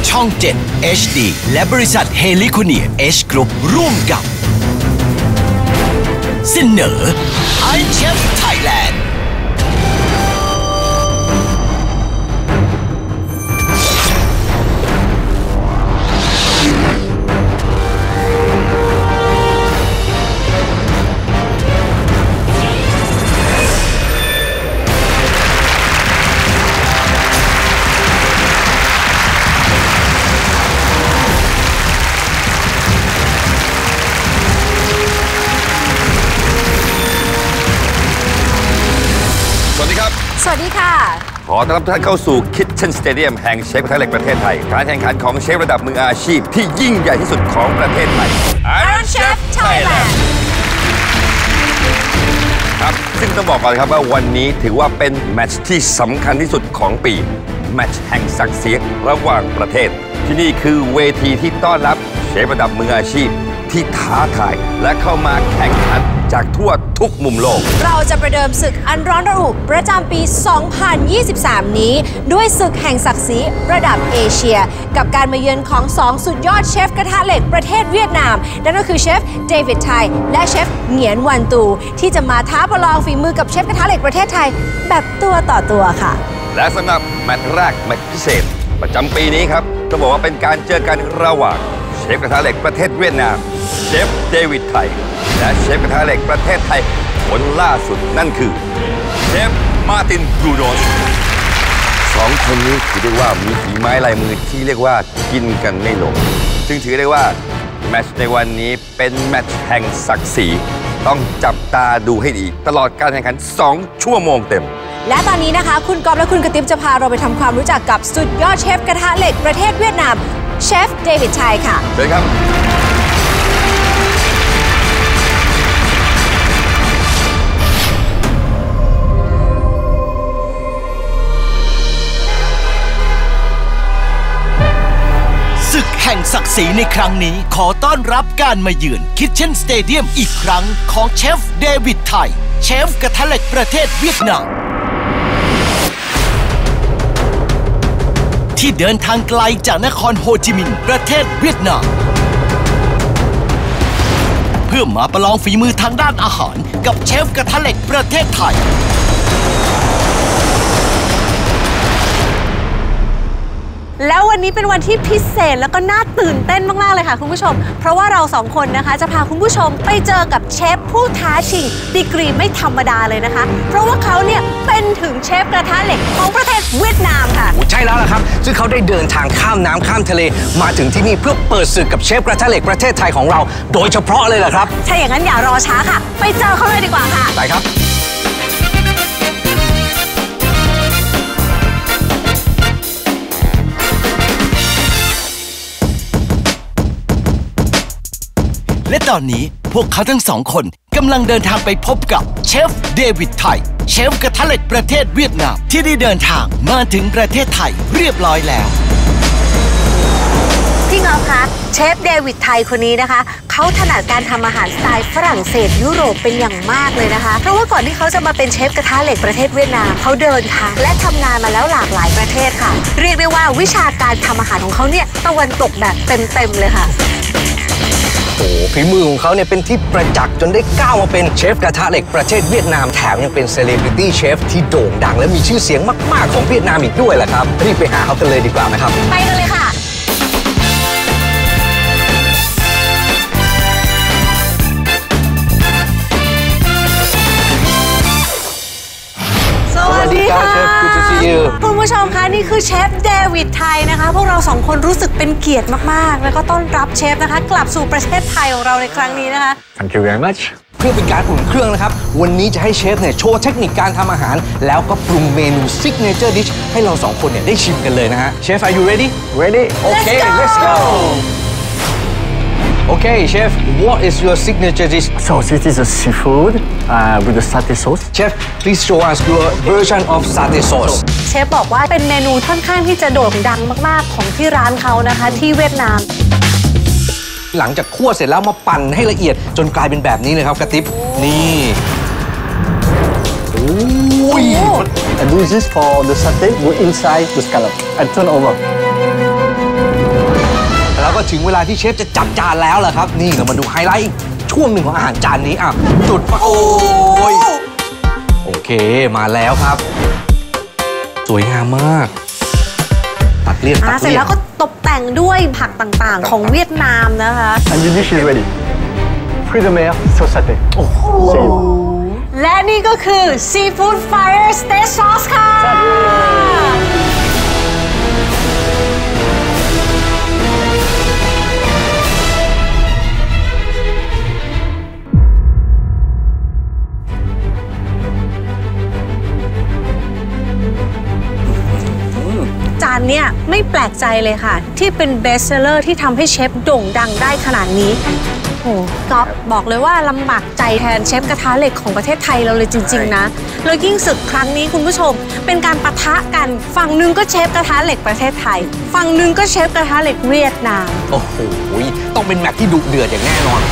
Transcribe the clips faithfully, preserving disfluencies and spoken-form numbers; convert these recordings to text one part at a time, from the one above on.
ช่องเจ็ด เอช ดี และบริษัทเฮลิโคเนีย H Group ร่วมกับเสนอ Iron Chef Thailand สวัสดีค่ะขอต้อนรับทุกท่านเข้าสู่ Kitchen Stadium แห่งเชฟกระทะเหล็กประเทศไทยการแข่งขันของเชฟระดับมืออาชีพที่ยิ่งใหญ่ที่สุดของประเทศไทย Iron Chef Thailand ครับซึ่งต้องบอกก่อนครับว่าวันนี้ถือว่าเป็นแมตช์ที่สำคัญที่สุดของปีแมตช์แห่งศักดิ์ศรีระหว่างประเทศที่นี่คือเวทีที่ต้อนรับเชฟระดับมืออาชีพที่ท้าทายและเข้ามาแข่งขันจากทั่วทุกมุมโลกเราจะประเดิมศึกอันร้อนระอุประจำปี สองพันยี่สิบสาม นี้ด้วยศึกแห่งศักดิ์ศรีระดับเอเชียกับการมาเยือนของสองสุดยอดเชฟกระทะเหล็กประเทศเวียดนามนั่นก็คือเชฟเดวิดไทและเชฟเหงียนวันตูที่จะมาท้าประลองฝีมือกับเชฟกระทะเหล็กประเทศไทยแบบตัวต่อตัวค่ะและสำหรับแมตช์แรกแมตช์พิเศษประจำปีนี้ครับต้องบอกว่าเป็นการเจอกันระหว่างเชฟกระทะเหล็กประเทศเวียดนามเชฟเดวิดไทและเชฟกระทะเหล็กประเทศไทยคนล่าสุดนั่นคือเชฟมาร์ตินบรูโนสสองคนนี้ถือได้ว่ามีฝีไม้ลายมือที่เรียกว่ากินกันไม่ลงซึ่งถือได้ว่าแมตช์ในวันนี้เป็นแมตช์แห่งศักดิ์ศรีต้องจับตาดูให้ดีตลอดการแข่งขันสองชั่วโมงเต็มและตอนนี้นะคะคุณกอล์ฟและคุณกระติบจะพาเราไปทำความรู้จักกับสุดยอดเชฟกระทะเหล็กประเทศเวียดนามเชฟเดวิดไทค่ะเชิญครับศึกแห่งศักดิ์ศรีในครั้งนี้ขอต้อนรับการมาเยือน Kitchen Stadium อีกครั้งของเชฟเดวิดไทเชฟกระทะเหล็กประเทศเวียดนามที่เดินทางไกลจากนครโฮจิมินห์ประเทศเวียดนามเพื่อมาประลองฝีมือทางด้านอาหารกับเชฟกระทะเหล็กประเทศไทยแล้ววันนี้เป็นวันที่พิเศษแล้วก็น่าตื่นเต้นมากๆเลยค่ะคุณผู้ชมเพราะว่าเราสองคนนะคะจะพาคุณผู้ชมไปเจอกับเชฟผู้ท้าชิงดีกรีไม่ธรรมดาเลยนะคะเพราะว่าเขาเนี่ยเป็นถึงเชฟกระทะเหล็กของประเทศเวียดนามค่ะใช่แล้วล่ะครับซึ่งเขาได้เดินทางข้ามน้ำข้ามทะเลมาถึงที่นี่เพื่อเปิดศึกกับเชฟกระทะเหล็กประเทศไทยของเราโดยเฉพาะเลยล่ะครับถ้าอย่างนั้นอย่ารอช้าค่ะไปเจอเขาเลยดีกว่าค่ะไปครับและตอนนี้พวกเขาทั้งสองคนกำลังเดินทางไปพบกับเชฟเดวิดไทเชฟกระทะเหล็กประเทศเวียดนามที่ได้เดินทางมาถึงประเทศไทยเรียบร้อยแล้วพี่เงาคะเชฟเดวิดไทคนนี้นะคะเขาถนัดการทำอาหารสไตล์ฝรั่งเศสยุโรปเป็นอย่างมากเลยนะคะเพราะว่าก่อนที่เขาจะมาเป็นเชฟกระทะเหล็กประเทศเวียดนามเขาเดินทางและทำงานมาแล้วหลากหลายประเทศค่ะเรียกได้ว่าวิชาการทำอาหารของเขาเนี่ยตะวันตกแบบเต็มๆเลยค่ะโอ้ฝีมือของเขาเนี่ยเป็นที่ประจักษ์จนได้ก้าวมาเป็นเชฟกระทะเหล็กประเทศเวียดนามแถมยังเป็นเซเลบริตี้เชฟที่โด่งดังและมีชื่อเสียงมากๆของเวียดนามอีกด้วยแหละครับรีบไปหาเขากันเลยดีกว่านะครับไปกันเลยค่ะสวัสดีค่ะคุณผู้ชมคะนี่คือเชฟเดวิดไทนะคะพวกเราสองคนรู้สึกเป็นเกียรติมากๆแล้วก็ต้อนรับเชฟนะคะกลับสู่ประเทศไทยของเราในครั้งนี้นะคะ Thank you very much เพื่อเป็นการอุ่นเครื่องนะครับวันนี้จะให้เชฟเนี่ยโชว์เทคนิคการทำอาหารแล้วก็ปรุงเมนู Signature Dish ให้เราสองคนเนี่ยได้ชิมกันเลยนะฮะเชฟ Are you ready Ready Okay let's go Okay, Chef, what is your signature dish? So this is a seafood uh, with the satay sauce. Chef, please show us your version of satay sauce. เชฟบอกว่าเป็นเมนูค่อนข้างที่จะโด่งดังมากๆของที่ร้านเขานะคะที่เวียดนามหลังจากคั่วเสร็จแล้วมาปั่นให้ละเอียดจนกลายเป็นแบบนี้เลยครับกระติบนี่โอ้ย And do this for the satay. Go inside the scallop and turn over. ถึงเวลาที่เชฟจะจัดจานแล้วล่ะครับนี่เรามาดูไฮไลท์ช่วงหนึ่งของอาหารจานนี้อ่ะจุดไฟโอ้ยโอเคมาแล้วครับสวยงามมากตัดเลี่ยนตัดเลี่ยนเสร็จแล้วก็ตกแต่งด้วยผักต่างๆของเวียดนามนะคะ And the dish is ready. Fruits de mer sauce satay. โอ้โหและนี่ก็คือ Seafood Fire Steak Sauce ค่ะจานเนี่ยไม่แปลกใจเลยค่ะที่เป็นเบสเซอร์ที่ทำให้เชฟโด่งดังได้ขนาดนี้โอ้ก๊อฟบอกเลยว่าลำบากใจแทนเชฟกระทะเหล็กของประเทศไทยเราเลยจริงๆนะแล้วยิ่งศึกครั้งนี้คุณผู้ชมเป็นการปะทะกันฝั่งหนึ่งก็เชฟกระทะเหล็กประเทศไทยฝั่งหนึ่งก็เชฟกระทะเหล็กเวียดนามโอ้โหต้องเป็นแมตช์ที่ดุเดือดอย่างแน่นอน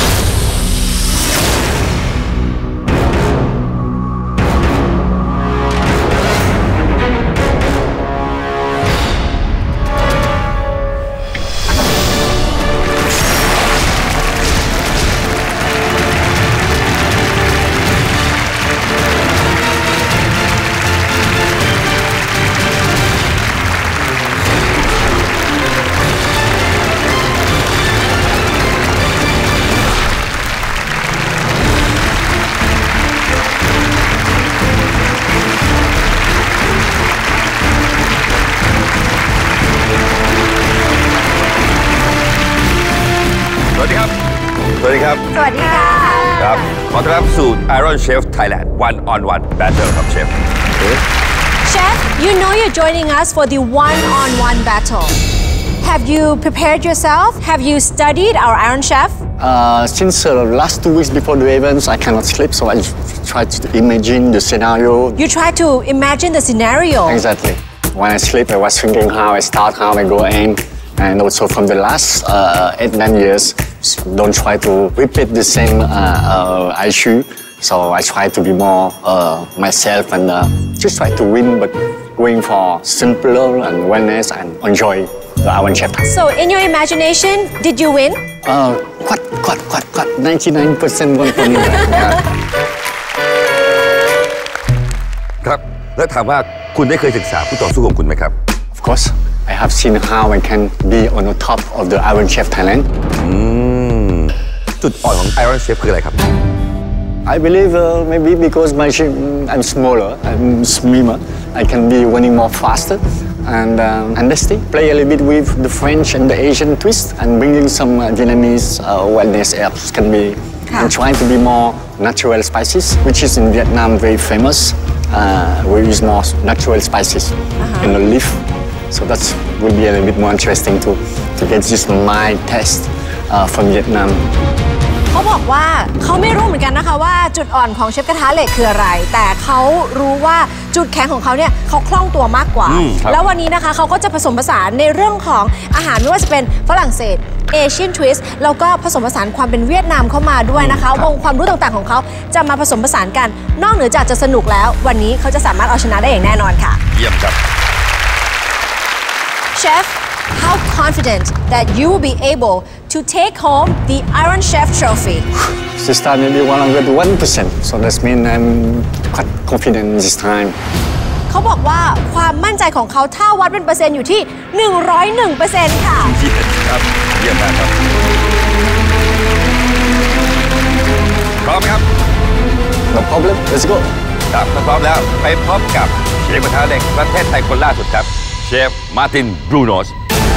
สวัสดีครับสวัสดีครับสวัสดีค่ะครับขอต้อนรับสู่ Iron Chef Thailand One on One Battle ครับเชฟ Chef you know you're joining us for the one on one battle have you prepared yourself have you studied our Iron Chef Uh, since uh, last two weeks before the events, I cannot sleep, so I try to imagine the scenario. You try to imagine the scenario. Exactly. When I sleep, I was thinking how I start, how I go in, and also from the last uh, eight, nine years, don't try to repeat the same uh, uh, issue. So I try to be more uh, myself and uh, just try to win, but going for simpler and wellness and enjoy the Iron Chef. So in your imagination, did you win? Uh, quite, quite, quite, quite, ninety-nine percent won for me. Yeah. ครับแล้วถามว่าคุณได้เคยศึกษาผู้ต่อสู้ของคุณไหมครับ Of course, I have seen how I can be on the top of the Iron Chef Thailand. อืมจุดอ่อนของ Iron Chef คืออะไรครับ I believe uh, maybe because my I'm smaller, I'm slimmer, I can be running more faster and um, honesty. Play a little bit with the French and the Asian twist and bringing some uh, Vietnamese uh, wellness herbs can be and trying to be more natural spices, which is in Vietnam very famous. Uh, we use more natural spices uh-huh. in the leaf, so that will be a little bit more interesting to to get this mild taste uh, from Vietnam. เขาบอกว่าเขาไม่รู้เหมือนกันนะคะว่าจุดอ่อนของเชฟกระทะเหล็กคืออะไรแต่เขารู้ว่าจุดแข็งของเขาเนี่ยเขาคล่องตัวมากกว่าแล้ววันนี้นะคะเขาก็จะผสมผสานในเรื่องของอาหารไม่ว่าจะเป็นฝรั่งเศสเอเชียนทวิสต์แล้วก็ผสมผสานความเป็นเวียดนามเข้ามาด้วยนะคะวงความรู้ต่างๆของเขาจะมาผสมผสานกันนอกเหนือจากจะสนุกแล้ววันนี้เขาจะสามารถเอาชนะได้อย่างแน่นอนค่ะเยี่ยมครับ Chef how confident that you will be able to take home the Iron Chef trophy This time maybe one hundred one percent so that means I'm quite confident this time เขาบอกว่าความมั่นใจของเขาถ้าวัดเป็นเปอร์เซ็นต์อยู่ที่หนึ่งร้อยเอ็ดเปอร์เซ็นต์ ค่ะเยี่ยมครับเยี่ยมมากครับพร้อมครับ No problem let's go ครับพร้อมแล้วไปพบกับเชฟกระทะเหล็กประเทศไทยคนล่าสุดครับเชฟมาร์ตินบรูโนส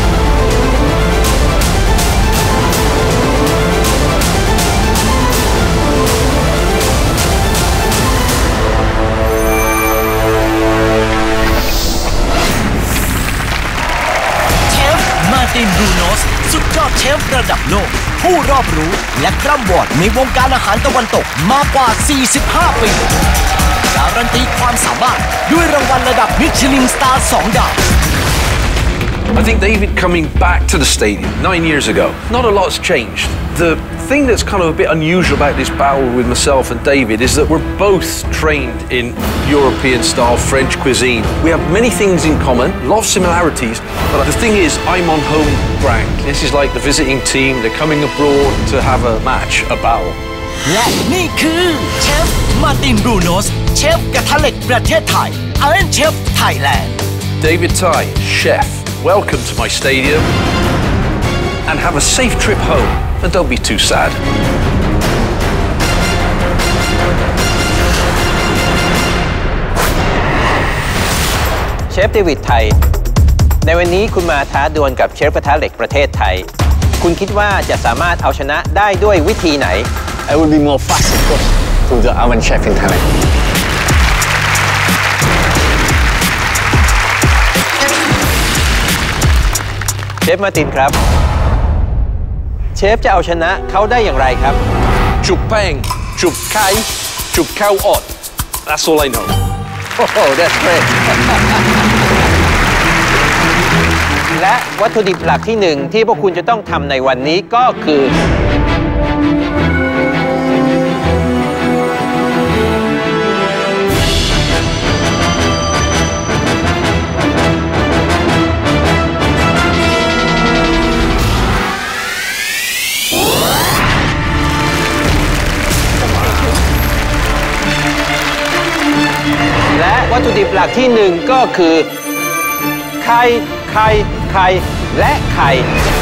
มาร์ตินบรูโนสสุดยอดเชฟระดับโลกผู้รอบรู้และคร่ำวอดในวงการอาหารตะวันตกมากกว่าสี่สิบห้าปีการันตีความสามารถด้วยรางวัลระดับมิชลินสตาร์สองดาว I think David coming back to the stadium nine years ago, not a lot's changed. The thing that's kind of a bit unusual about this battle with myself and David is that we're both trained in European-style French cuisine. We have many things in common, a lot of similarities, but the thing is, I'm on home ground. This is like the visiting team, they're coming abroad to have a match, a battle. และนี่คือเชฟมาร์ตินบรูโนสเชฟกระทะเหล็กประเทศไทย Iron Chef Thailand David Thai, chef, welcome to my stadium and have a safe trip home and don't be too sad. เชฟเดวิดไทยในวันนี้คุณมาท้าดวลกับเชฟกระทะเหล็กประเทศไทยคุณคิดว่าจะสามารถเอาชนะได้ด้วยวิธีไหน I will be more fast, of course, to the Iron Chef in Thailand. เชฟมาร์ตินครับเชฟจะเอาชนะเขาได้อย่างไรครับ Chup pang, chup kai, chup cow ot. That's all I know. Oh, that's great. และวัตถุดิบหลักที่หนึ่งที่พวกคุณจะต้องทำในวันนี้ก็คือและวัตถุดิบหลักที่หนึ่งก็คือไข่ไข่ไข่และไข่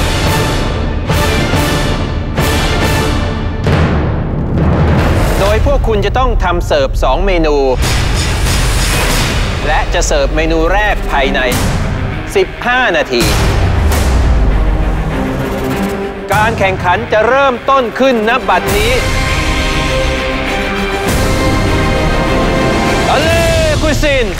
โดยพวกคุณจะต้องทำเสิร์ฟสองเมนูและจะเสิร์ฟเมนูแรกภายในสิบห้านาทีการแข่งขันจะเริ่มต้นขึ้นณบัดนี้ซิน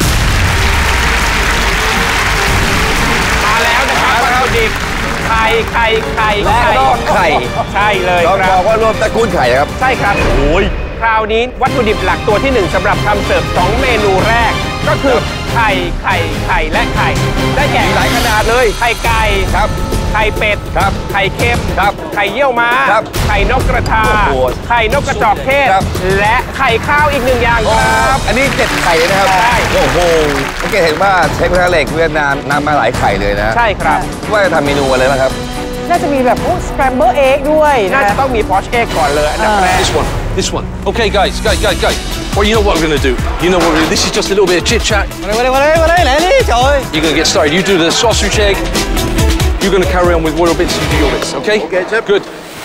มาแล้วนะครับวัตถุดิบไข่ไข่ไข่และไข่ใช่เลยครับเราบอกว่ารวมตระกูลไข่ครับใช่ครับโอ้ยคราวนี้วัตถุดิบหลักตัวที่หนึ่งสำหรับทำเสิร์ฟสองเมนูแรกก็คือไข่ไข่ไข่และไข่ได้แก่หลายขนาดเลยไข่ไก่ครับไข่เป็ดครับไข่เค็มครับไข่เยี่ยวม้าครับไข่นกกระทาไข่นกกระจอกเทศและไข่ข้าวอีกหนึ่งอย่างครับอันนี้เจ็ดไข่นะครับใช่โอ้โหเมื่อกี้เห็นว่าเชฟกระทะเหล็กเวียดนามนำมาหลายไข่เลยนะใช่ครับว่าจะทำเมนูอะไรบ้างครับน่าจะมีแบบพวก scramble egg ด้วยน่าจะต้องมี poached egg ก่อนเลยอันดับแรก This one this one okay guys guys guys guys well you know what we're gonna do you know what we're this is just a little bit of chit chat You're gonna get started you do the sausage egg You're going to carry on with Royal Bits, you do your bits, okay? Okay, Chef. Good.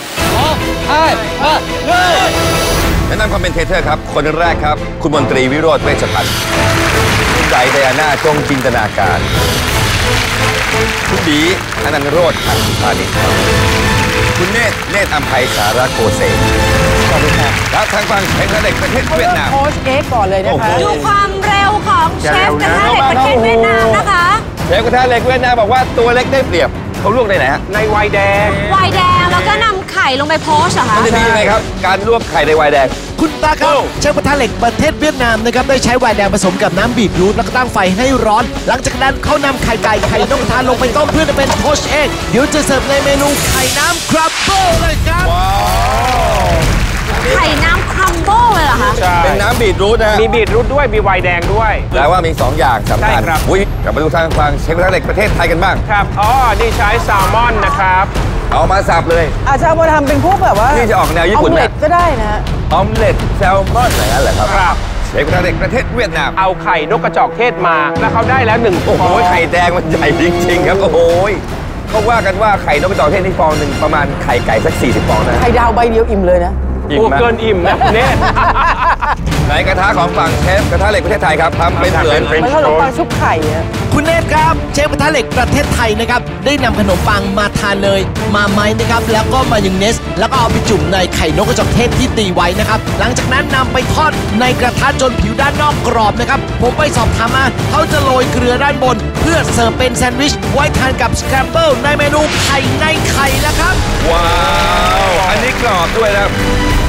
แนะนำคอมเมนเทเตอร์ครับคนแรกครับคุณมนตรีวิโรจน์เวชพันธ์คุณไดไดอาน่าจงจินตนาการคุณบีอนันต์โรจน์ขันธ์พาณิชย์คุณเนตรเนตรอัมไพสาระโกเซสวัสดีครับและทางฝั่งเชฟกระทะเหล็กประเทศเวียดนามโค้ชเอ็กก่อนเลยนะคะดูความเร็วของเชฟกระทะเหล็กประเทศเวียดนามนะคะเชฟกระทะเหล็กเวียดนามบอกว่าตัวเล็กได้เปรียบเขาลวกในไหนฮะในไวน์แดงไวน์แดงแล้วก็นำไข่ลงไปโพสเหรอคะมันจะดียังไงครับการลวกไข่ในไวน์แดงคุณตาครับเชฟกระทะเหล็กประเทศเวียดนามนะครับได้ใช้ไวน์แดงผสมกับน้ำบีบรูทแล้วก็ตั้งไฟให้ร้อนหลังจากนั้นเขานำไข่ไก่ไข่นกกระทาลงไปต้มเพื่อจะเป็นโพชเอ็กเดี๋ยวจะเสิร์ฟในเมนูไข่น้ำครัมเบิลเลยครับว้าวไข่น้ำครัมเบิลเลยเหรอคะเป็นน้ำบีทรูทนะมีบีทรูทด้วยมีไวน์แดงด้วยแปลว่ามีสองอย่างสำคัญอุ้ยกลับมาดูทางฝั่งเชฟกระทะเหล็กประเทศไทยกันบ้างครับอ๋อนี่ใช้แซลมอนนะครับเอามาสับเลยอาจจะเอามาทำเป็นพวกแบบว่านี่จะออกแนวญี่ปุ่นออมเล็ตก็ได้นะออมเล็ตแซลมอนอะไรนั่นแหละครับครับเชฟกระทะเหล็กประเทศเวียดนามเอาไข่นกกระจอกเทศมาแล้วเขาได้แล้วหนึ่งโอ้โหไข่แดงมันใหญ่จริงๆครับโอ้โหเขาว่ากันว่าไข่นกกระจอกเทศนี่ฟองหนึ่งประมาณไข่ไก่สักสี่สิบฟองนะไข่ดาวใบเดียวอิ่มเลยนะโอ้เกินอิ่มนะคุณเนตรในกระทะของฝั่งเชฟกระทะเหล็กประเทศไทยครับทำเป็นเหมือนเป็นขนมปังชุบไข่คุณเนตรครับเชฟกระทะเหล็กประเทศไทยนะครับได้นำขนมปังมาทานเลยมาไม้นะครับแล้วก็มายองเนสแล้วก็เอาไปจุ่มในไข่นกกระจอกเทศที่ตีไว้นะครับหลังจากนั้นนำไปทอดในกระทะจนผิวด้านนอกกรอบนะครับผมไปสอบถามมาเขาจะโรยเกลือด้านบนเพื่อเสิร์ฟเป็นแซนด์วิชไว้ทานกับสแครมเบิลในเมนูไข่ในไข่นะครับว้าวอันนี้กรอบด้วยนะ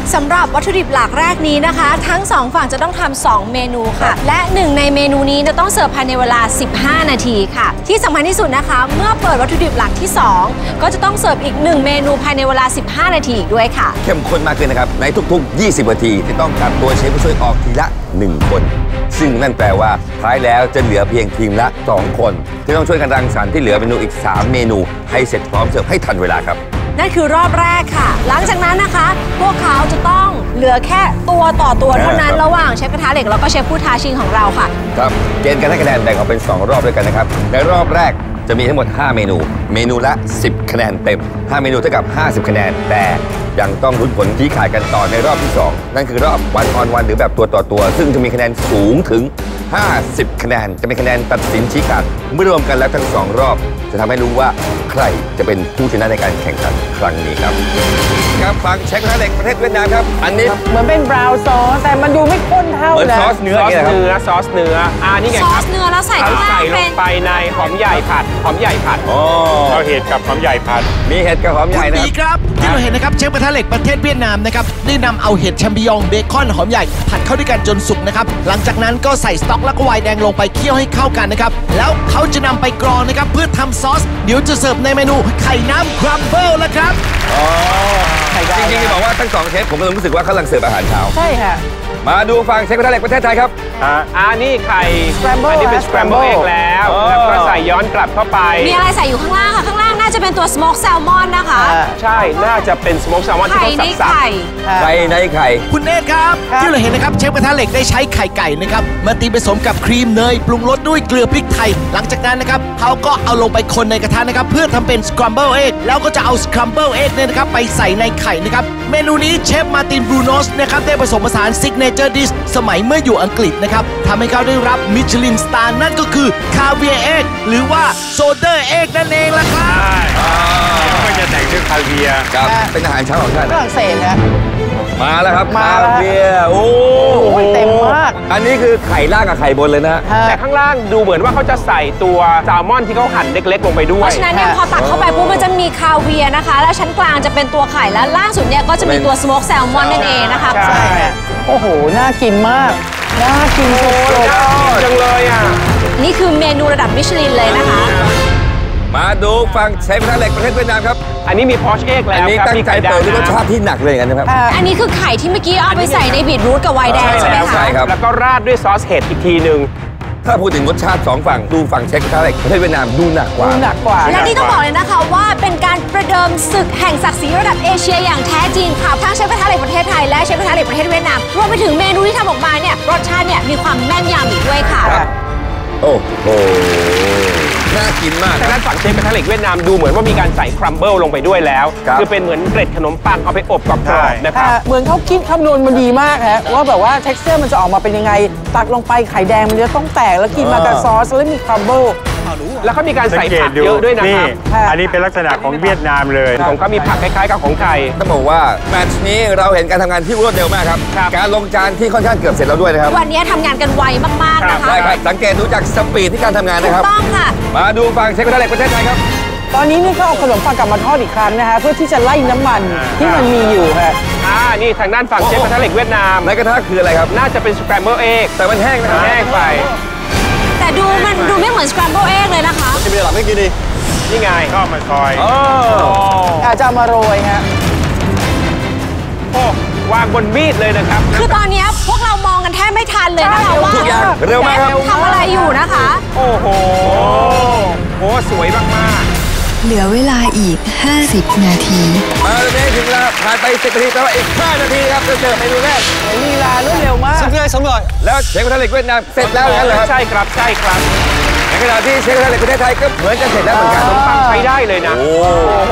สำหรับวัตถุดิบหลักแรกนี้นะคะ ทั้งสองฝั่งจะต้องทำสองเมนูค่ะและหนึ่งในเมนูนี้จะต้องเสิร์ฟภายในเวลาสิบห้านาทีค่ะที่สำคัญที่สุดนะคะเมื่อเปิดวัตถุดิบหลักที่สองก็จะต้องเสิร์ฟอีกหนึ่งเมนูภายในเวลาสิบห้านาทีอีกด้วยค่ะเข้มข้นมากขึ้นนะครับในทุกๆยี่สิบนาทีที่ต้องการตัวเชฟผู้ช่วยออกทีละหนึ่งคนซึ่งนั่นแปลว่าท้ายแล้วจะเหลือเพียงทีมละสองคนที่ต้องช่วยกันรังสรรค์ที่เหลือเมนูอีกสามเมนูให้เสร็จพร้อมเสิร์ฟให้ทันเวลาครับนั่นคือรอบแรกค่ะหลังจากนั้นนะคะพวกเขาจะต้องเหลือแค่ตัวต่อตัวเท่านั้นระหว่างเชฟกระทะเหล็กแล้วก็เชฟผู้ท้าชิงของเราค่ะครับเกณฑ์การให้คะแนนแบ่งออกเป็นสองรอบด้วยกันนะครับในรอบแรกจะมีทั้งหมดห้าเมนูเมนูละสิบคะแนนเต็มห้าเมนูเท่ากับห้าสิบคะแนนแต่ยังต้องลุ้นผลที่ขายกันต่อในรอบที่สองนั่นคือรอบวันออนวันหรือแบบตัวต่อตัวซึ่งจะมีคะแนนสูงถึงห้าสิบคะแนนจะเป็นคะแนนตัดสินชี้ขาดเมื่อรวมกันแล้วทั้งสองรอบจะทำให้รู้ว่าใครจะเป็นผู้ชนะในการแข่งขันครั้งนี้ครับครับฟังเชฟกระทะเหล็กประเทศเวียดนามครับอันนี้เหมือนเป็นบราวน์ซอสแต่มันดูไม่ข้นเท่าเหมือนซอสเนื้อซอสเนื้อซอสเนื้ออ่านี่ไงครับซอสเนื้อแล้วใส่ข้างล่างเป็นใส่ลงไปในหอมใหญ่ผัดหอมใหญ่ผัดอ๋อเราเห็ดกับหอมใหญ่ผัดมีเห็ดกับหอมใหญ่นะดีครับที่เราเห็นนะครับเชฟกระทะเหล็กประเทศเวียดนามนะครับได้นำเอาเห็ดแชมปิญองเบคอนหอมใหญ่ผัดเข้าด้วยกันจนสุกนะครับหลังจากนั้นก็ใส่สต๊อกแล้วก็ไวน์แดงลงไปเคี่ยวให้เข้ากันนะครับแล้วเขาจะนำไปกรองนะครับเพื่อทำซอสเดี๋ยวจะเสิร์ฟในเมนูไข่น้ำครัมเบิลแล้วครับอ๋อจริงๆจะบอกว่าทั้งสองเชฟผมก็รู้สึกว่ากำลังเสิร์ฟอาหารเช้าใช่ค่ะมาดูฝั่งเชฟกระทะเหล็กประเทศไทยครับอ่านี่ไข่ Scramble อันนี้เป็น Scramble egg แล้วแล้วก็ใส่ย้อนกลับเข้าไปมีอะไรใส่อยู่ข้างล่างค่ะข้างล่างน่าจะเป็นตัว smoke salmon นะคะใช่น่าจะเป็น smoke salmon ที่เขาสับๆไข่ในไข่คุณเนธครับที่เราเห็นนะครับเชฟกระทะเหล็กได้ใช้ไข่ไก่นะครับมาตีผสมกับครีมเนยปรุงรสด้วยเกลือพริกไทยหลังจากนั้นนะครับเขาก็เอาลงไปคนในกระทะนะครับเพื่อทำเป็น scramble egg แล้วก็จะเอา scramble egg เนี่ยนะครับไปใส่ในไข่นะครับเมนูนี้เชฟมาร์ตินบรูโนสนะครับได้ผสมผสาน signature dish สมัยเมื่ออยู่อังกฤษนะครับทำให้เขาได้รับมิชลินสตาร์นั่นก็คือคาเวียร์เอ็กหรือว่าโซเดอร์เอ็กนั่นเองล่ะครับเขาก็จะแต่งด้วยคาเวียร์ครับเป็นอาหารเช้าของท่านฝรั่งเศสนะมาแล้วครับคาเวียร์โอ้เต็มมากอันนี้คือไข่ล่างกับไข่บนเลยนะแต่ข้างล่างดูเหมือนว่าเขาจะใส่ตัวแซลมอนที่เขาหั่นเล็กๆลงไปด้วยเพราะฉะนั้นเนี่ยพอตักเข้าไปปุ๊บมันจะมีคาเวียร์นะคะแล้วชั้นกลางจะเป็นตัวไข่แล้วล่างสุดเนี่ยก็จะมีตัวสโมกแซลมอนนั่นเองนะคะใช่โอ้โหน่ากินมากน่ากินสุดๆน่ากินจังเลยอ่ะนี่คือเมนูระดับมิชลินเลยนะคะมาดูฟังเชฟกระทะเหล็กประเทศเวียดนามครับอันนี้มีพอชเอ็กแล้วครับมีไข่ดาวรสชาติที่หนักเลยกันนะครับอันนี้คือไข่ที่เมื่อกี้เอาไปใส่ในบีทรูทกับไวน์แดงใช่ไหมคะใช่ครับแล้วก็ราดด้วยซอสเห็ดอีกทีหนึ่งถ้าพูดถึงรสชาติสองฝั่งดูฝั่งเชฟกระทะเหล็กประเทศเวียดนามดูหนักกว่าหนักกว่าและนี่ต้องบอกเลยนะคะว่าเป็นการประเดิมศึกแห่งศักดิ์ศรีระดับเอเชียอย่างแท้จริงค่ะทั้งเชฟกระทะเหล็กประเทศไทยและเชฟกระทะเหล็กประเทศเวียดนามรวมไปถึงเมนูที่ทำออกมาเนี่ยรสชาติเนี่ยมีความแม่นยำอีกด้วยค่ะโอ้โหน่ากินมากทางด้านฝั่งเชฟกระทะเหล็กเวียดนามดูเหมือนว่ามีการใส่ครัมเบิลลงไปด้วยแล้วคือเป็นเหมือนเกล็ดขนมปังเอาไปอบกับกรอบนะครับเหมือนเขาคิดคำนวณมันดีมากฮะว่าแบบว่า texture มันจะออกมาเป็นยังไงตักลงไปไข่แดงมันจะต้องแตกแล้วกินมากับซอสแล้วมีครัมเบิลแล้วเขามีการใส่ผักเยอะด้วยนะครับอันนี้เป็นลักษณะของเวียดนามเลยของเขามีผักคล้ายๆกับของไทยต้องบอกว่าแมตช์นี้เราเห็นการทำงานที่รวดเร็วมากครับการลงจานที่ค่อนข้างเกือบเสร็จแล้วด้วยนะครับวันนี้ทำงานกันไวมากๆนะคะได้ครับสังเกตดูจากสปีดที่การทำงานนะครับต้องค่ะมาดูฝั่งเชฟกระทะเหล็กประเทศไทยครับตอนนี้นี่เขาเอาขนมปังกลับมาทอดอีกครั้งนะคะเพื่อที่จะไล่น้ำมันที่มันมีอยู่ค่ะอ่านี่ทางด้านฝั่งเชฟกระทะเหล็กเวียดนามในกระทะคืออะไรครับน่าจะเป็น scramble egg แต่มันแห้งนะครับแห้งไปแต่ดูมันดูไม่เหมือน scramble egg เลยนะคะจะมีหลักไม่กินดีนี่ไงก็มาซอยอาจจะมาโรยฮะโอ้วางบนมีดเลยนะครับคือตอนนี้พวกเรามองกันแทบไม่ทันเลยนะคะว่าทุกอย่างเร็วมากครับทำอะไรอยู่นะคะโอ้โหโอ้สวยมากๆเหลือเวลาอีกห้าสิบนาทีมาตอนนี้ถึงเวลาผ่านไปสิบนาทีแต่ว่าอีกห้านาทีครับจะเสิร์ฟเมนูแรกลีลารวดเร็วมากสำเร็จสำเร็จแล้วเชฟกระทะเหล็กเวียดนามเสร็จแล้วงั้นเหรอใช่ครับใช่ครับในขณะที่เชฟกระทะเหล็กประเทศไทยก็เหมือนจะเสร็จแล้วเหมือนกันขนมปังใช้ได้เลยนะโอ้โห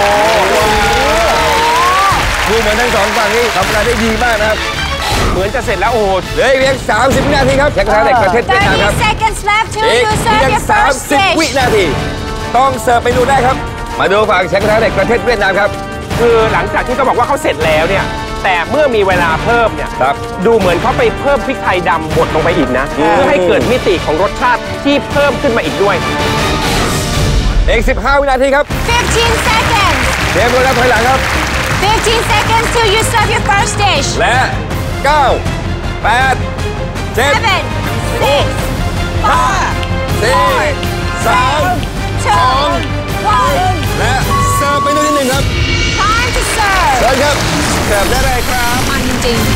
ดูเหมือนทั้งสองฝั่งนี้ทำงานได้ดีมากนะครับเหมือนจะเสร็จแล้วโอ้โหเหลืออีกเพียงสามสิบวินาทีครับเชฟกระทะเหล็กประเทศเวียดนามครับอีกเพียงสามสิบวินาทีต้องเสิร์ฟเมนูแรกครับมาดูฝั่งเชฟกระทะเหล็กประเทศเวียดนามครับคือหลังจากที่เขาบอกว่าเขาเสร็จแล้วเนี่ยแต่เมื่อมีเวลาเพิ่มเนี่ยดูเหมือนเขาไปเพิ่มพริกไทยดำบดลงไปอีกนะเพื่อให้เกิดมิติของรสชาติที่เพิ่มขึ้นมาอีกด้วยอีกสิบห้าวินาทีครับ fifteen seconds เตรียมตัวนับถอยหลังครับ fifteen seconds till you start your first dish และเก้า แปด เจ็ด seven six five สี่ สาม สอง one และเสิร์ฟไปด้วยที่หนึ่งครับ time to serve เชิญครับเสิร์ฟได้เลยครับมันจริงๆ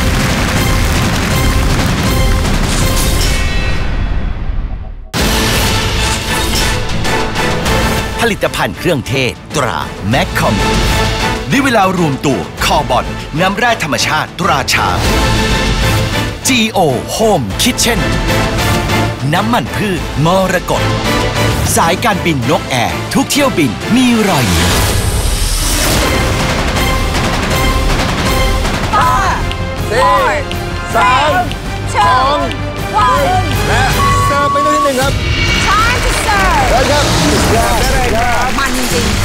ผลิตภัณฑ์เครื่องเทศตราแมคคอมได้เวลารวมตัวคอบอนน้ำแร่ธรรมชาติตราช้าง จี โอ Home Kitchen น้ำมันพืชมรกตสายการบินนกแอร์ทุกเที่ยวบินมีรอยยิ้มสี่ สาม สอง one และเสิร์ฟไปด้วยที่หนึ่งครับ time to serve เชิญครับเสิร์ฟได้เลยครับมันจริงๆ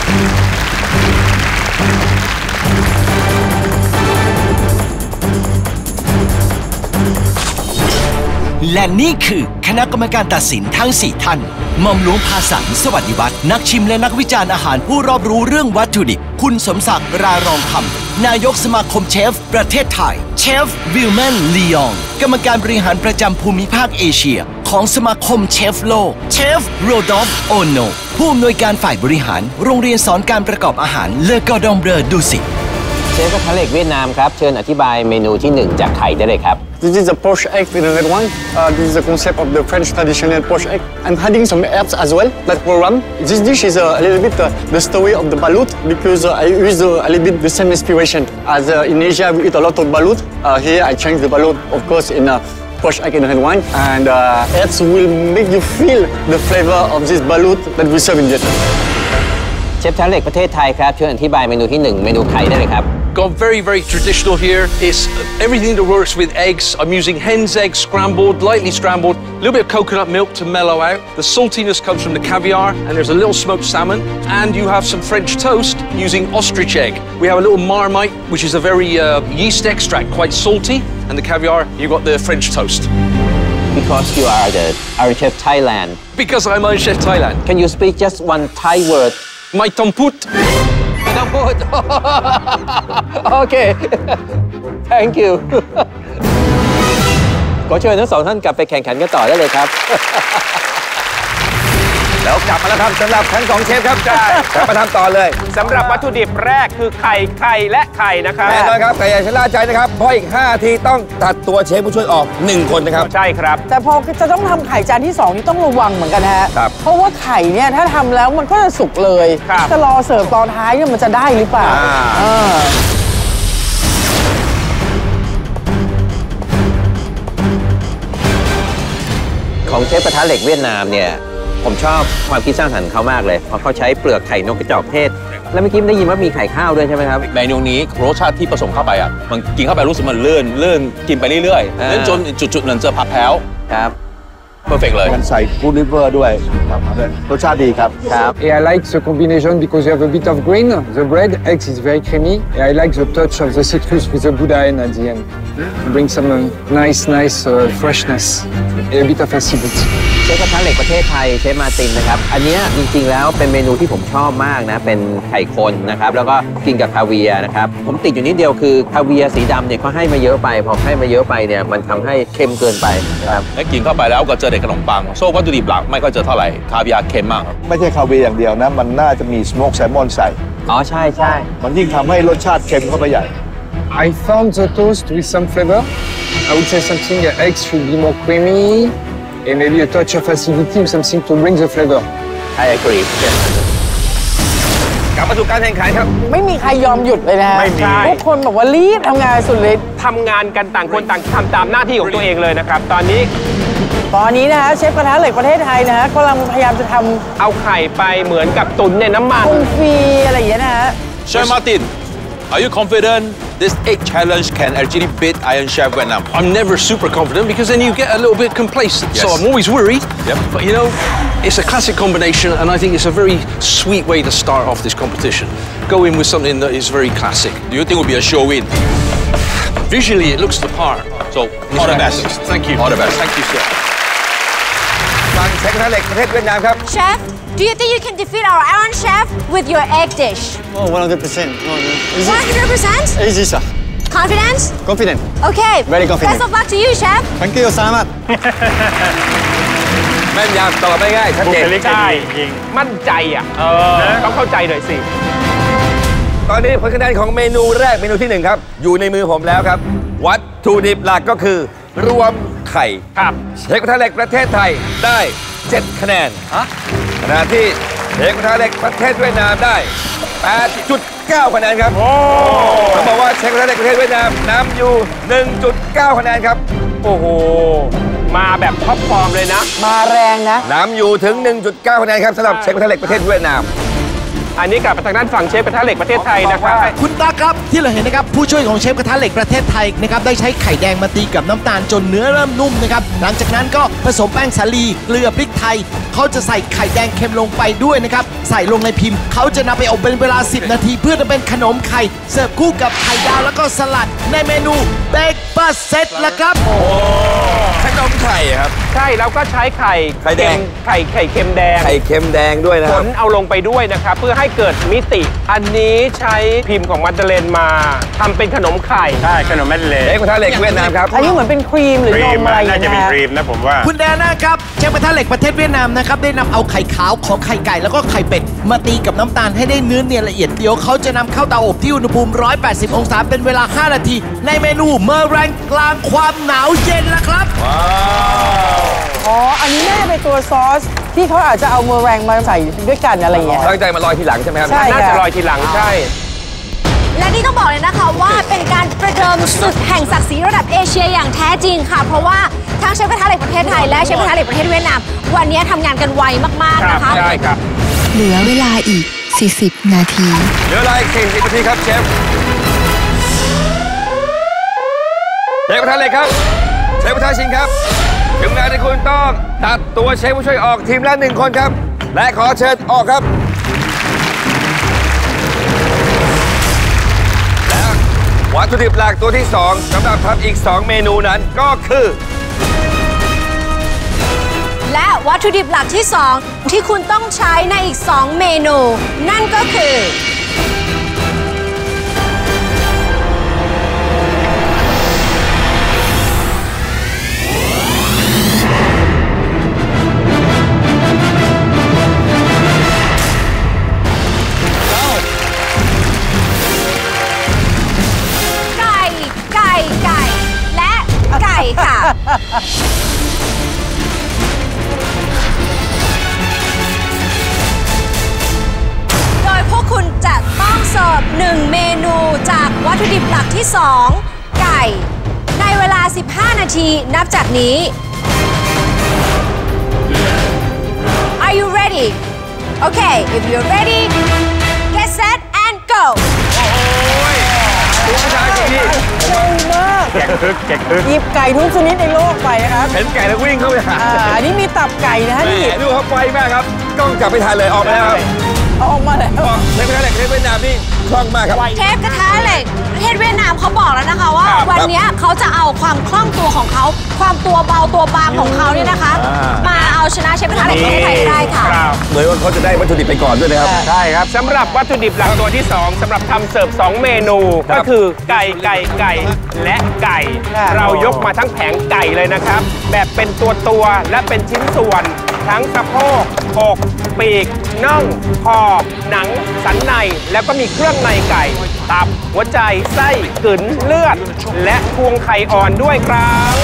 และนี่คือคณะกรรมการตัดสินทั้งสี่ท่านหม่อมหลวงภาสันสวัสดิวัฒน์นักชิมและนักวิจารณ์อาหารผู้รอบรู้เรื่องวัตถุดิบคุณสมศักดิ์รารองคำนายกสมาคมเชฟประเทศไทยเชฟวิลแมนลียองกรรมการบริหารประจำภูมิภาคเอเชียของสมาคมเชฟโลกเชฟโรดอฟโอโนผู้อำนวยการฝ่ายบริหารโรงเรียนสอนการประกอบอาหารเลอกอดองเบลดูสิตเชฟกระทะเหล็กเวียดนามครับเชิญอธิบายเมนูที่หนึ่งจากไข่ได้เลยครับ This is a poached egg in a red wine. Uh, this is the concept of the French traditional poached egg. I'm adding some herbs as well, like ram. This dish is uh, a little bit uh, the story of the balut because uh, I use uh, a little bit the same inspiration. As uh, in Asia, we eat a lot of balut. Uh, here, I change the balut, of course, in a poached egg in red wine. And uh, herbs will make you feel the flavor of this balut that we serve in Vietnam. เชฟกระทะเหล็กประเทศไทยครับเชิญอธิบายเมนูที่หนึ่งเมนูไข่ได้เลยครับ Gone very, very traditional here. It's everything that works with eggs. I'm using hen's eggs scrambled, lightly scrambled, a little bit of coconut milk to mellow out. The saltiness comes from the caviar, and there's a little smoked salmon. And you have some French toast using ostrich egg. We have a little marmite, which is a very uh, yeast extract, quite salty. And the caviar, you've got the French toast. Because you are the Iron Chef Thailand. Because I'm Iron Chef Thailand. Can you speak just one Thai word? My tomput. ไม่ต้องพูด โอเค thank you ขอเชิญทั้งสองท่านกลับไปแข่งขันกันต่อได้เลยครับแล้วกลับมาแล้วครับสำหรับทั้งสองเชฟครับใช่กลับมาทำต่อเลยสำหรับวัตถุดิบแรกคือไข่ไข่และไข่นะครับแน่นอนครับแต่อย่าชะล่าใจนะครับเพราะอีกห้านาทีต้องตัดตัวเชฟผู้ช่วยออกหนึ่งคนนะครับใช่ครับแต่พอจะต้องทำไข่จานที่สองนี่ต้องระวังเหมือนกันฮะเพราะว่าไข่เนี่ยถ้าทำแล้วมันก็จะสุกเลยจะรอเสิร์ฟตอนท้ายเนี่ยมันจะได้หรือเปล่าของเชฟกระทะเหล็กเวียดนามเนี่ยผมชอบความคิดสร้างสรรค์เขามากเลยเพราะเขาใช้เปลือกไข่นกกระจอกเทศแล้วเมื่อกี้ได้ยินว่ามีไข่ข้าวด้วยใช่ไหมครับเมนูนี้รสชาติที่ผสมเข้าไปอ่ะมันกินเข้าไปรู้สึกมันเลื่อนเลื่อนกินไปเรื่อยๆเลื่อนจนจุดๆหนึ่งจะผัดแพ้วครับ perfect เลยมันใส่กูดลิเวอร์ด้วยรสชาติดีครับครับ And I like the combination because you have a bit of green. The bread, eggs is very creamy. And I like the touch of the citrus with the Buddha end at the end. Bring some uh, nice, nice uh, freshness and a bit of acidity. เชฟกระทะเหล็กประเทศไทยเชฟมาตินนะครับอันนี้จริงๆแล้วเป็นเมนูที่ผมชอบมากนะเป็นไข่คนนะครับแล้วก็กินกับคาเวียร์นะครับผมติดอยู่นิดเดียวคือคาเวียร์สีดำเนี่ยเขาให้มาเยอะไปพอให้มาเยอะไปเนี่ยมันทำให้เค็มเกินไปครับแล้วกินเข้าไปแล้วก็เจอเด็กขนมปังโซ่วัตถุดิบหลักไม่ค่อยเจอเท่าไหร่คาเวียร์เค็มมากไม่ใช่คาเวียร์อย่างเดียวนะมันน่าจะมีสโมกแซลมอนใส่อ๋อใช่ใช่มันยิ่งทำให้รสชาติเค็มเข้าไปใหญ่ I found the toast with some flavor. I would say something the eggs should be more creamy and maybe a touch of acidity or something to bring the flavor. I agree. กลับมาสู่การแข่งขันครับไม่มีใครยอมหยุดเลยนะไม่ใช่ทุกคนบอกว่ารีบทำงานสุดฤทธิ์ทำงานกันต่างคนต่างทำตามหน้าที่ของตัวเองเลยนะครับตอนนี้ตอนนี้นะฮะเชฟกระทะเหล็กประเทศไทยนะฮะกำลังพยายามจะทำเอาไข่ไปเหมือนกับตุ๋นในน้ำมันคงฟรีอะไรอย่างเงี้ยนะฮะ Chef Martin are you confident this egg challenge can actually beat Iron Chef Vietnam I'm never super confident because then you get a little bit complacent yes. so I'm always worried yep. but you know it's a classic combination and I think it's a very sweet way to start off this competition go in with something that is very classic do you think it will be a show win visually it looks the part so all the best thank you all the best thank you sir ฟังเชฟกระทะเหล็กประเทศเวียดนามครับ Chef do you think you can defeat our Iron Chef with your egg dish? Oh, one hundred percent. No, no. Easy. one hundred percent? Easy, sir. Confident? Confident. Okay. Very confident. Best of luck to you, chef. Thank you. Salamat. แม่นยำตอบไม่ง่ายชัดเจนใช่มั่นใจอ่ะต้องเข้าใจหน่อยสิตอนนี้ผลคะแนนของเมนูแรกเมนูที่หนึ่งครับอยู่ในมือผมแล้วครับวัตถุดิบหลักก็คือรวมไข่ครับเชฟกระทะเหล็กประเทศไทยได้เจ็ดคะแนนขณะที่เชฟกระทะเหล็กประเทศเวียดนามได้ แปดจุดเก้า คะแนนครับต้องบอกว่าเชฟกระทะเหล็กประเทศเวียดนามนำอยู่ หนึ่งจุดเก้า คะแนนครับโอ้โหมาแบบท็อปฟอร์มเลยนะมาแรงนะนำอยู่ถึง หนึ่งจุดเก้า คะแนนครับสำหรับเชฟกระทะเหล็กประเทศเวียดนามอันนี้กลับมาทางด้านฝั่งเชฟกระทะเหล็กประเทศไทยนะครับคุณตาครับที่เราเห็นนะครับผู้ช่วยของเชฟกระทะเหล็กประเทศไทยนะครับได้ใช้ไข่แดงมาตีกับน้ำตาลจนเนื้อเริ่มนุ่มนะครับหลังจากนั้นก็ผสมแป้งสาลีเกลือพริกไทยเขาจะใส่ไข่แดงเค็มลงไปด้วยนะครับใส่ลงในพิมพ์เขาจะนำไปอบเป็นเวลาสิบนาทีเพื่อจะเป็นขนมไข่เสิร์ฟคู่กับไข่ดาวแล้วก็สลัดในเมนูเบรกฟาสต์เซตละครับโอ้ขนมไข่ครับใช่แล้วก็ใช้ไข่ไข่แดงไข่ไข่เค็มแดงไข่เค็มแดงด้วยนะครับผลเอาลงไปด้วยนะครับเพื่อให้เกิดมิติอันนี้ใช้พิมพ์ของมัดเดเลนมาทำเป็นขนมไข่ใช่ขนมมัดเดเลนเชฟกระทะเหล็กเวียดนามครับอันนี้เหมือนเป็นครีมหรือนมอะไรน่าจะเป็นครีมนะผมว่าคุณแดน่าครับเชฟกระทะเหล็กประเทศเวียดนามนะครับได้นำเอาไข่ขาวของไข่ไก่แล้วก็ไข่เป็ดมาตีกับน้ำตาลให้ได้เนื้อเนียนละเอียดเดี๋ยวเขาจะนำเข้าเตาอบที่อุณหภูมิหนึ่งร้อยแปดสิบองศาเป็นเวลาห้านาทีในเมนูเมอแรงกลางความหนาวเย็นละครับว้าวอ๋ออันนี้น่าเป็นตัวซอสที่เขาอาจจะเอาเมอแรงมาใส่ด้วยกันอะไรอย่างเงี้ยตั้งใจมาลอยทีหลังใช่ไหมครับน่าจะลอยทีหลังใช่และนี่ต้องบอกเลยนะคะว่าเป็นการประเดิมศึกแห่งศักดิ์ศรีระดับเอเชียอย่างแท้จริงค่ะเพราะว่าทั้งเชฟกระทะเหล็กประเทศไทยและเชฟกระทะเหล็กประเทศเวียดนามวันนี้ทำงานกันไวมากๆนะคะใช่ครับเหลือเวลาอีกสี่สิบนาทีเหลือเวลาอีกสี่สิบนาทีครับเชฟเชฟกระทะเหล็กครับเชฟกระทะชิงครับถึงเวลาที่คุณต้องตัดตัวเชฟผู้ช่วยออกทีมละหนึ่งคนครับและขอเชิญออกครับและวัตถุดิบหลักตัวที่สองสำหรับทำอีกสองเมนูนั้นก็คือและวัตถุดิบหลักที่สองที่คุณต้องใช้ในอีกสองเมนูนั่นก็คือไก่ไก่ไก่และไก่ค่ะพวกคุณจะต้องเสิร์ฟหนึ่งเมนูจากวัตถุดิบหลักที่สองไก่ในเวลาสิบห้านาทีนับจากนี้ Are you ready? Okay, if you're ready, get set and go. ผู้ชายคนนี้เก่งมากแจกคึกแจกคึกหยิบไก่ทุกชนิดในโลกไปนะครับเห็นไก่แล้ววิ่งเข้าไปหาอันนี้มีตับไก่นะฮะนี่ดูครับไวมากครับกล้องจับไม่ทันเลยออกมาแล้วออกมาแล้วเชฟกระทะเหล็กประเทศเวียดนามนี่คล่องมากครับเชฟกระทะเหล็กประเทศเวียดนามเขาบอกแล้วนะคะว่าวันนี้เขาจะเอาความคล่องตัวของเขาความตัวเบาตัวบางของเขาเนี่ยนะคะมาเอาชนะเชฟกระทะเหล็กประเทศไทยได้ค่ะเหมือนว่าเขาจะได้วัตถุดิบไปก่อนด้วยนะครับใช่ครับสำหรับวัตถุดิบหลักตัวที่สองสำหรับทำเสิร์ฟสองเมนูก็คือไก่ไก่ไก่และไก่เรายกมาทั้งแผงไก่เลยนะครับแบบเป็นตัวตัวและเป็นชิ้นส่วนทั้งสะโพกอกปีกน่องคอหนังสันในแล้วก็มีเครื่องในไก่ตับหัวใจไส้กึ๋นเลือดและพวงไข่อ่อนด้วยครับ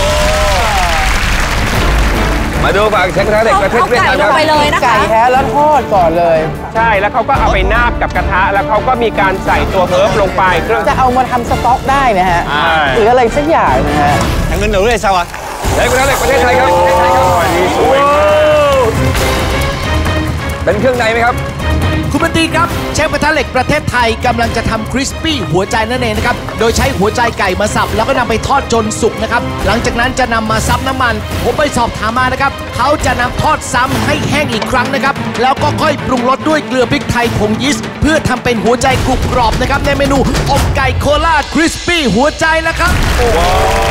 มาดูฝั่งเชฟกระทะเหล็กประเทศเวียดนามครับไก่แท้แล้วทอดก่อนเลยใช่แล้วเขาก็เอาไปนาบกับกระทะแล้วเขาก็มีการใส่ตัวเฮิร์บลงไปเครื่องจะเอามาทำสต๊อกได้นะฮะหรืออะไรสักอย่างนะฮะทางเงินหนูเลยเซาอ่ะเชฟกระทะเหล็กประเทศไทยครับประเทศไทยครับสวยเป็นเครื่องในไหมครับคุณบันตีครับเชฟกระทะเหล็กประเทศไทยกำลังจะทำคริสปี้หัวใจนั่นเองนะครับโดยใช้หัวใจไก่มาสับแล้วก็นำไปทอดจนสุกนะครับหลังจากนั้นจะนำมาซับน้ำมันผมไปสอบถามมานะครับเขาจะนำทอดซ้ำให้แห้งอีกครั้งนะครับแล้วก็ค่อยปรุงรสด้วยเกลือพริกไทยผงยีสต์เพื่อทำเป็นหัวใจกรุบกรอบนะครับในเมนูอบไก่โคราชคริสปี้หัวใจแล้วครับ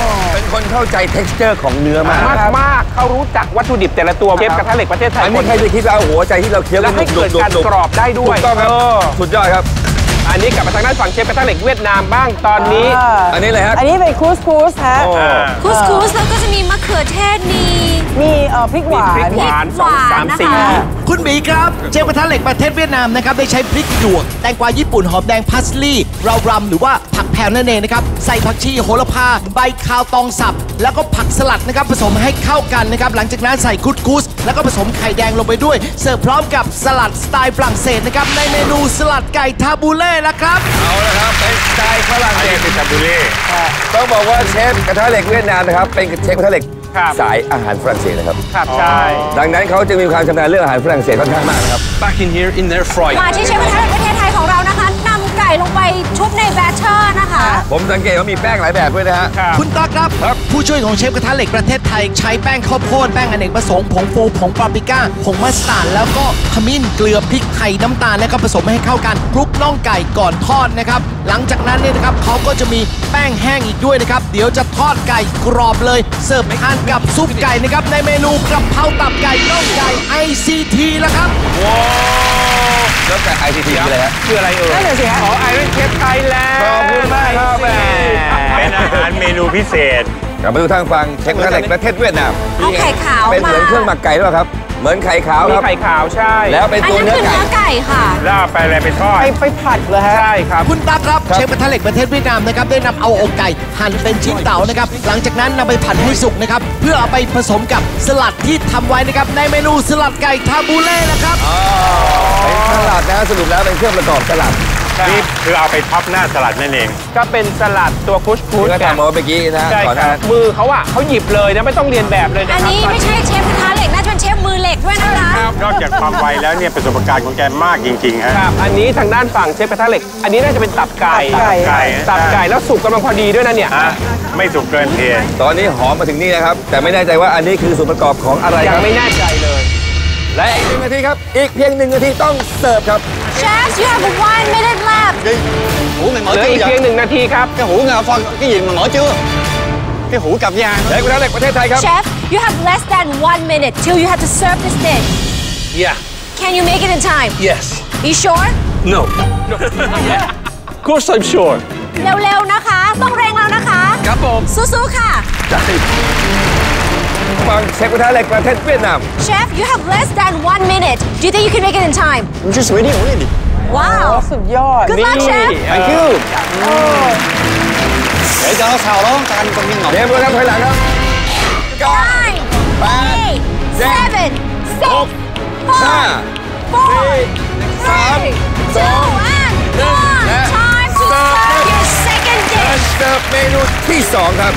เป็นคนเข้าใจ texture ของเนื้อมากมากมากเขารู้จักวัตถุดิบแต่ละตัวเชฟกระทะเหล็กประเทศไทยอันนี้ใครจะคิดว่าเอาหัวใจที่เราเคี้ยวแล้วให้เกิดการกรอบได้ด้วยถูกต้องครับสุดยอดครับอันนี้กลับมาทางด้านฝั่งเชฟกระทะเหล็กเวียดนามบ้างตอนนี้อันนี้เลยฮะอันนี้เป็นคูสคูสฮะคูสคูสแล้วก็จะมีมะเขือเทศมีมีเอ่อพริกหวานพริกหวานสองสามสี่คุณบีครับเชฟกระทะเหล็กประเทศเวียดนามนะครับได้ใช้พริกหยวกแตงกวาญี่ปุ่นหอมแดงพาสลีย์เรารำหรือว่าผักแผ่วนั่นเองนะครับใส่ผักชีโหระพาใบคาวตองสับแล้วก็ผักสลัดนะครับผสมให้เข้ากันนะครับหลังจากนั้นใส่คุสคุสแล้วก็ผสมไข่แดงลงไปด้วยเสิร์ฟพร้อมกับสลัดสไตล์ฝรั่งเศสนะครับในเมนูสลัดไก่ทาบูเล่ละครับเอาละครับเป็นสไตล์ฝรั่งเศสเป็นทาบูเล่ต้องบอกว่าเชฟกระทะเหล็กเวียดนามนะครับเป็นเชฟกระทะเหล็กสายอาหารฝรั่งเศสนะครับครับใช่ดังนั้นเขาจะมีความชำนาญเรื่องอาหารฝรั่งเศสค่อนข้างมากนะครับ Back in here in their fry มาที่เชฟกระทะเหล็กประเทศไทยของเรานะคะนำไก่ลงไปชุบในแบตเตอร์นะคะผมสังเกตว่ามีแป้งหลายแบบด้วยนะฮะคุณตาครับผู้ช่วยของเชฟกระทะเหล็กประเทศไทยใช้แป้งข้าวโพดแป้งอเนกประสงค์ผงฟูผงปาปริก้าผงมัสตาร์ดแล้วก็ขมิ้นเกลือพริกไทยน้ำตาลแล้วก็ผสมให้เข้ากันคลุกน่องไก่ก่อนทอดนะครับหลังจากนั้นเนี่ยนะครับเขาก็จะมีแป้งแห้งอีกด้วยนะครับเดี๋ยวจะทอดไก่กรอบเลยเสิร์ฟทานกับซุปไก่นะครับในเมนูกระเพราตับไก่น่องไก่ ไอ ซี ที แล้วครับว้าวแล้วไก่ ไอ ซี ที คืออะไรฮะคืออะไรเอ่ยนั่นเลยสิฮะขอไอรอนเชฟไทยแลนด์ขอบคุณมากครับแม่เป็นอาหารเมนูพิเศษกลับมาดูทางฝั่งเชฟกระทะเหล็กประเทศเวียดนามเอาไข่ขาวเป็นเหมือนเครื่องหมักไก่หรือเปล่าครับเหมือนไข่ขาวครับมีไข่ขาวใช่แล้วเป็นตัวเนื้อไก่ค่ะแล้วไปอะไรไปทอดไปไปผัดเลยฮะใช่ครับคุณตาครับเชฟกระทะเหล็กประเทศเวียดนามนะครับได้นำเอาอกไก่หั่นเป็นชิ้นเต๋านะครับหลังจากนั้นนำไปผัดให้สุกนะครับเพื่อเอาไปผสมกับสลัดที่ทำไว้นะครับในเมนูสลัดไก่ทาบูเล่นะครับเป็นสลัดนะสรุปแล้วเป็นเครื่องประกอบสลัดนี่คือเอาไปท็อปหน้าสลัดนั่นเองก็เป็นสลัดตัวคุชคุชก็ทำมาเมื่อกี้นะใช่ครับมือเขาอ่ะเขาหยิบเลยนะไม่ต้องเรียนแบบเลยนะอันนี้ไม่ใช่เชฟกระทะเหล็กน่าจะเป็นเชฟมือเหล็กด้วยนะคะนอกจากความไวแล้วเนี่ยประสบการณ์ของแกมากจริงๆฮะครับอันนี้ทางด้านฝั่งเชฟกระทะเหล็กอันนี้น่าจะเป็นตับไก่ไก่ตับไก่แล้วสุกกำลังพอดีด้วยนะเนี่ยไม่สุกเกินเพลตอนนี้หอมมาถึงนี่นะครับแต่ไม่แน่ใจว่าอันนี้คือส่วนประกอบของอะไรยังไม่แน่ใจเลยและอีกหนึ่งนาทีครับอีกเพียงหนึ่งนาทีต้องเสิร์ฟครับ Chef you have one minute left เหลืออีกเพียงหนึ่งนาทีครับ cái hũ ngà phân cái gì mà mở chưa cái hũ cặp vàng เชฟกระทะเหล็กประเทศไทยครับ Chef you have less than one minute till you have to serve this dish Yeah Can you make it in time Yes You sure No Of course I'm sure เร็วๆนะคะต้องเร่งแล้วนะคะครับผมสู้ๆค่ะฝั่งเชฟกระทะเหล็กประเทศเวียดนาม Chef you have less than one minute Do you think you can make it in time I'm just ready already Wow สุดยอด Good luck Chef Thank you để cho nó xào đó cho anh công nhân ngọc เตรียมตัวครับถอยหลังครับ Nine Eight Seven Six Five Four Three Two and one Time to serve your second dish เสิร์ฟเมนูที่สองครับ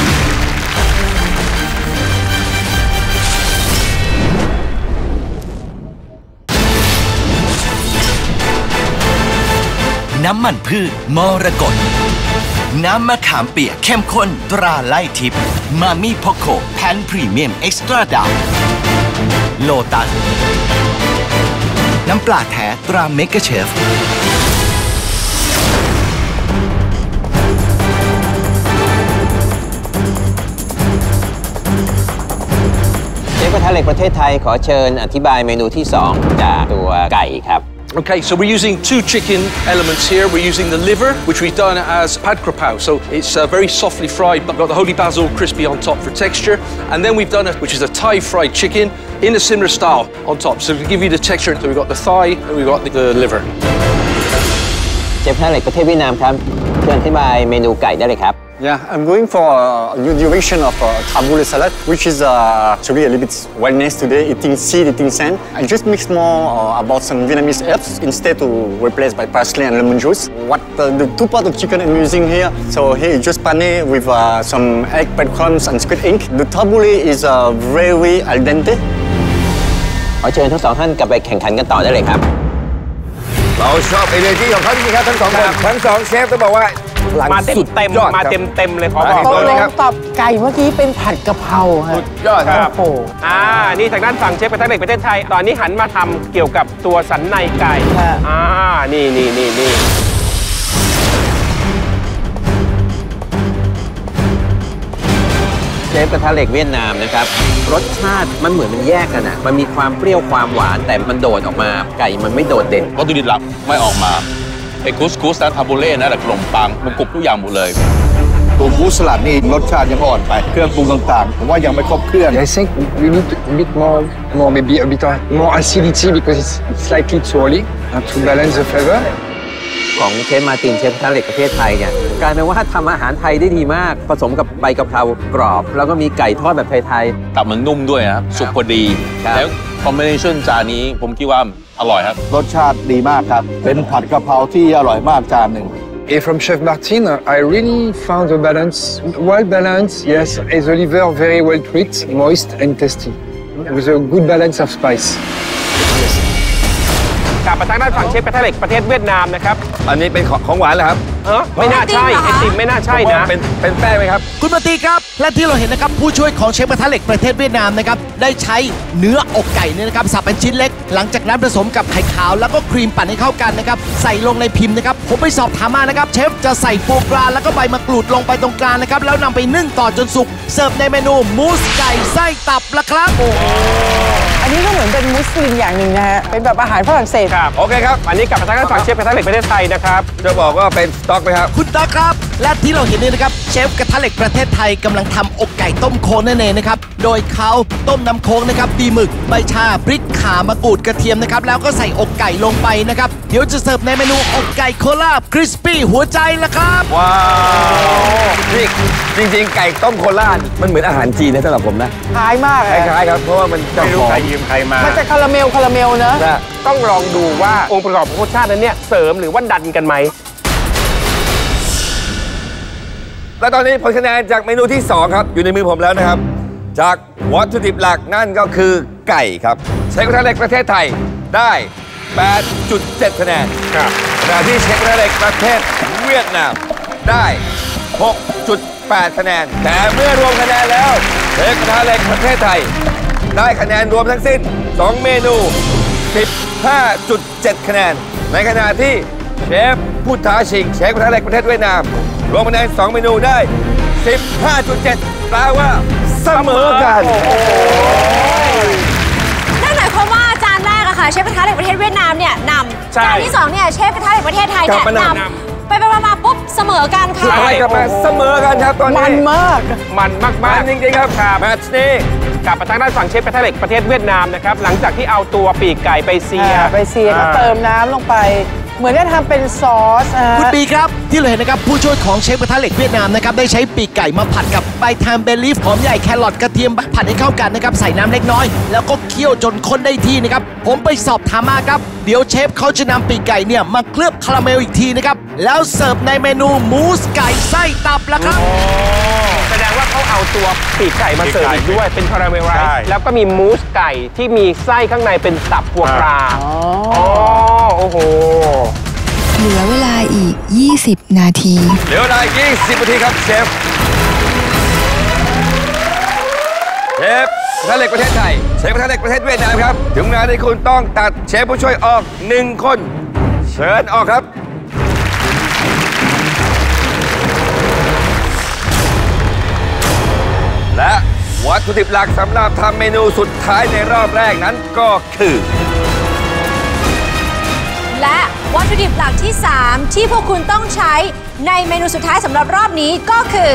น้ำมันพืชมรกตน้ำมะขามเปียกเข้มข้นตราไล่ทิพย์มามี่พ็อกโคแพนพรีเมียมเอ็กซ์ตร้าดาวโลตัสน้ำปลาแท้ตราเมกะเชฟเชฟกระทะเหล็กประเทศไทยขอเชิญอธิบายเมนูที่สองจากตัวไก่ครับ Okay, so we're using two chicken elements here. We're using the liver, which we've done as pad krapao. So it's uh, very softly fried, but got the holy basil crispy on top for texture. And then we've done it, which is a Thai fried chicken in a similar style on top. So to give you the texture, so we've got the thigh and we've got the, the liver. เชฟกระทะเหล็กประเทศเวียดนามครับเชิญอธิบายเมนูไก่ได้เลยครับ Yeah, I'm going for a new direction of uh, tabbouleh salad, which is uh, actually a little bit wellness today, eating seed, eating sand. I just mixed more uh, about some Vietnamese herbs instead to replace by parsley and lemon juice. What uh, the two parts of chicken I'm using here, so here is just pane with uh, some egg, breadcrumbs and squid ink. The tabbouleh is uh, very al dente. ขอเชิญทั้งสองท่านกลับไปแข่งขันกันต่อได้เลยครับเราชอบเอเนอร์จี้ของเขาจริงๆครับทั้งสองคนทั้งสองเชฟต้องบอกว่ามาเต็มเต็มมาเต็มเต็มเลยขอบอกตกลงตับไก่เมื่อกี้เป็นผัดกะเพราครับสุดยอดครับโอ้อ่านี่ทางด้านฝั่งเชฟกระทะเหล็กประเทศไทยตอนนี้หันมาทำเกี่ยวกับตัวสันในไก่อ่านี่นี่นี่นี่เชฟกระทะเหล็กเวียดนามนะครับรสชาติมันเหมือนมันแยกกันอ่ะมันมีความเปรี้ยวความหวานแต่มันโดดออกมาไก่มันไม่โดดเด่นวัตถุดิบหลักไม่ออกมาไอ้คุสคุสและทาโบเล่นะแต่ขนมปังมันกรุบทุกอย่างหมดเลยตัวฟูสลัดนี่รสชาติยังอ่อนไปเครื่องปรุงต่างๆผมว่ายังไม่ครบเครื่อง I think we need a bit more more maybe a bit more acidity because it's slightly too early to balance the flavor ของเชฟมาตินเชฟกระทะเหล็กประเทศไทยเนี่ยกลายเป็นว่าทำอาหารไทยได้ดีมากผสมกับใบกะเพรากรอบแล้วก็มีไก่ทอดแบบไทยๆตับมันนุ่มด้วยนะสุกพอดีแล้วคอมบิเนชั่นจานนี้ผมคิดว่าอร่อยครับรสชาติดีมากครับเป็นผัดกะเพราที่อร่อยมากจานหนึ่ง And from Chef Martin, I really found the balance, well balanced, yes, as the liver very well tweaked, moist and tasty, with a good balance of spice. กลับมาทางด้านฝั่งเชฟกระทะเหล็กประเทศเวียดนามนะครับอันนี้เป็นของหวานเหรอครับเออไม่น่าใช่ไอติมไม่น่าใช่นะเป็นเป็นแป้งไหมครับคุณมาตีครับและที่เราเห็นนะครับผู้ช่วยของเชฟกระทะเหล็กประเทศเวียดนามนะครับได้ใช้เนื้ออกไก่เนี่ยนะครับสับเป็นชิ้นเล็กหลังจากนั้นผสมกับไข่ขาวแล้วก็ครีมปั่นให้เข้ากันนะครับใส่ลงในพิมพ์นะครับผมไปสอบถามมานะครับเชฟจะใส่โฟกราแล้วก็ใบมะกรูดลงไปตรงกลางนะครับแล้วนำไปนึ่งต่อจนสุกเสิร์ฟในเมนูมูสไก่ไส้ตับละครับอันนี้ก็เหมือนเป็นมุสลิมอย่างหนึ่งนะฮะเป็นแบบอาหารฝรั่งเศสครับโอเคครับอันนี้กลับมาทางด้านฝั่งเชฟกระทะเหล็กประเทศไทยนะครับจะบอกว่าเป็นสต๊อกไหมครับคุณต๊อกครับและที่เราเห็นนี่นะครับเชฟกระทะเหล็กประเทศไทยกำลังทำอกไก่ต้มโค้งนั่นเองนะครับโดยเขาต้มน้ำโค้งนะครับดีหมึกใบชาพริกข่ามะกรูดกระเทียมนะครับแล้วก็ใส่อกไก่ลงไปนะครับเดี๋ยวจะเสิร์ฟในเมนูอกไก่โคลาบคริสปี้หัวใจละครับว้าวนี่จริงๆไก่ต้มโคราชมันเหมือนอาหารจีนนะสำหรับผมนะคล้ายมากคล้ายๆครับเพราะว่ามันจะหอมใครยืมใครมามันจะคาราเมลคาราเมลเนอะต้องลองดูว่าองค์ประกอบของรสชาตินั้นเนี่ยเสริมหรือว่าดันกันไหมและตอนนี้ผลคะแนนจากเมนูที่สองครับอยู่ในมือผมแล้วนะครับจากวัตถุดิบหลักนั่นก็คือไก่ครับเชฟกระทะเหล็กประเทศไทยได้ แปดจุดเจ็ด คะแนนครับขณะที่เชฟกระทะเหล็กประเทศเวียดนามได้ หกจุดแปด คะแนนแต่เมื่อรวมคะแนนแล้วเชฟกระทะเหล็กประเทศไทยได้คะแนนรวมทั้งสิ้นสองเมนู สิบห้าจุดเจ็ด คะแนนในขณะที่เชฟผู้ท้าชิงเชฟกระทะเหล็กประเทศเวียดนามรวมคะแนนสองเมนูได้ สิบห้าจุดเจ็ด แปลว่าเสมอกันนั่นหมายความว่าจานแรกอะค่ะเชฟกระทะเหล็กประเทศเวียดนามเนี่ยนำจานที่สองเนี่ยเชฟกระทะเหล็กประเทศไทยเนี่ยนำไปไปมาปุ๊บเสมอกันค่ะไปกลับมาเสมอกันครับตอนนี้มันมากมันมากมากจริงๆครับแมตช์นี้กลับมาทางด้านฝั่งเชฟกระทะเหล็กประเทศเวียดนามนะครับหลังจากที่เอาตัวปีกไก่ไปเซียไปเซียก็เติมน้ำลงไปเหมือนได้ทำเป็นซอสคุณปีครับที่เราเห็นนะครับผู้ช่วยของเชฟกระทะเหล็กเวียดนามนะครับได้ใช้ปีกไก่มาผัดกับใบไทม์เบลลีฟหอมใหญ่แครอทกระเทียมผัดให้เข้ากันนะครับใส่น้ำเล็กน้อยแล้วก็เคี่ยวจนข้นได้ที่นะครับผมไปสอบถามมาครับเดี๋ยวเชฟเขาจะนำปีกไก่เนี่ยมาเคลือบคาราเมลอีกทีนะครับแล้วเสิร์ฟในเมนูมูสไก่ไส้ตับละครับแสดงว่าเขาเอาตัวปีกไก่มาเสิร์ฟอีกด้วยเป็นคาราเมลไรซ์แล้วก็มีมูสไก่ที่มีไส้ข้างในเป็นตับหัวปลาอ๋อโอ้โหเหลือเวลาอีกยี่สิบนาทีเหลือเวลายี่สิบนาทีครับเชฟเชฟกระทะเหล็กประเทศไทยเชฟกระทะเหล็กประเทศเวียดนามครับถึงเวลาที่คุณต้องตัดเชฟผู้ช่วยออกหนึ่งคนเชิญออกครับและวัตถุดิบหลักสำหรับทำเมนูสุดท้ายในรอบแรกนั้นก็คือและวัตถุดิบหลักที่สามที่พวกคุณต้องใช้ในเมนูสุดท้ายสำหรับรอบนี้ก็คือ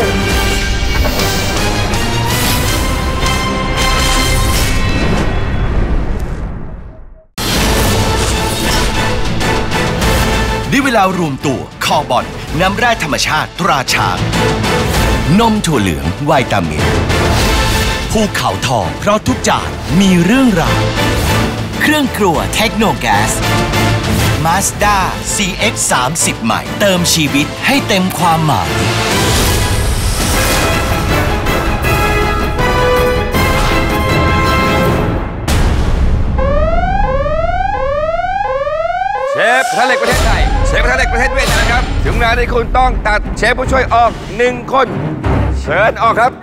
ได้เวลารวมตัวคอบอลน้ำแร่ธรรมชาติตราช้างนมถั่วเหลืองวิตามินภูเขาทองเพราะทุกจานมีเรื่องราวเครื่องครัวเทคโนแก๊ส Mazda ซี เอ็กซ์ สามสิบ ใหม่เติมชีวิตให้เต็มความหมายเชฟกระทะเหล็กประเทศไทยเชฟกระทะเหล็กประเทศเวียดนามครับถึงเวลาที่คุณต้องตัดเชฟผู้ช่วยออกหนึ่งคนเชิญออกครับ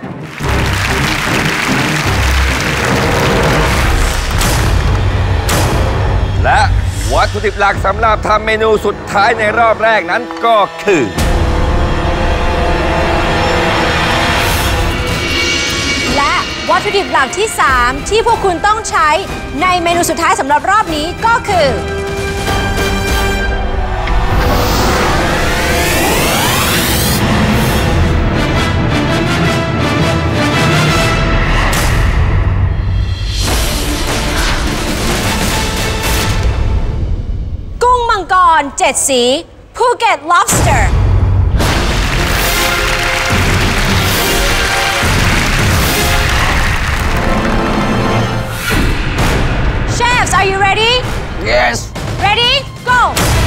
และวัตถุดิบหลักสำหรับทำเมนูสุดท้ายในรอบแรกนั้นก็คือวัตถุดิบหลักที่ สาม ที่พวกคุณต้องใช้ในเมนูสุดท้ายสำหรับรอบนี้ก็คือกุ้งมังกรเจ็ดสีภูเก็ต lobster Chefs, are you ready? Yes. Ready? Go.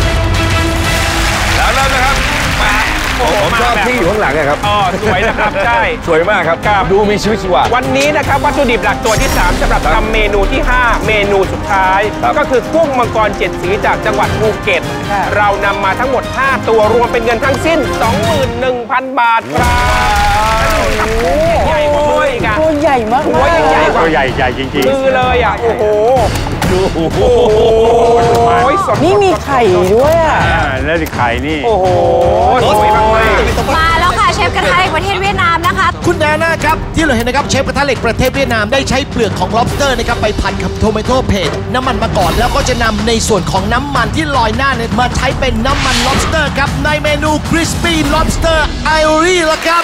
แล้วเริ่มนะครับมาผมชอบที่อยู่ข้างหลังนะครับอ๋อสวยนะครับใช่สวยมากครับดูมีชีวิตชีวาวันนี้นะครับวัตถุดิบหลักตัวที่ สาม สำหรับทำเมนูที่ ห้า เมนูสุดท้าย ก็คือกุ้งมังกรเจ็ดสีจากจังหวัดภูเก็ตเรานำมาทั้งหมด ห้า ตัวรวมเป็นเงินทั้งสิ้น สองหมื่นหนึ่งพัน บาทครับใหญ่กว่ามืออีกอะตัวใหญ่มากตัวใหญ่กว่าตัวใหญ่ใหญ่จริงๆมือเลยอ่ะโอ้โหดูโอ้โหนี่มีไข่ด้วยอ่ะแล้วไข่นี่โอ้โหสวยมากมาแล้วค่ะเชฟกระทะเหล็กประเทศเวียดนามนะคะคุณแดน่าครับที่เราเห็นนะครับเชฟกระทะเหล็กประเทศเวียดนามได้ใช้เปลือกของ lobster นะครับไปพันกับโทเมโตเพสน้ำมันมาก่อนแล้วก็จะนำในส่วนของน้ำมันที่ลอยหน้าเนี่ยมาใช้เป็นน้ำมัน lobster ครับในเมนู crispy lobster aioli ละครับ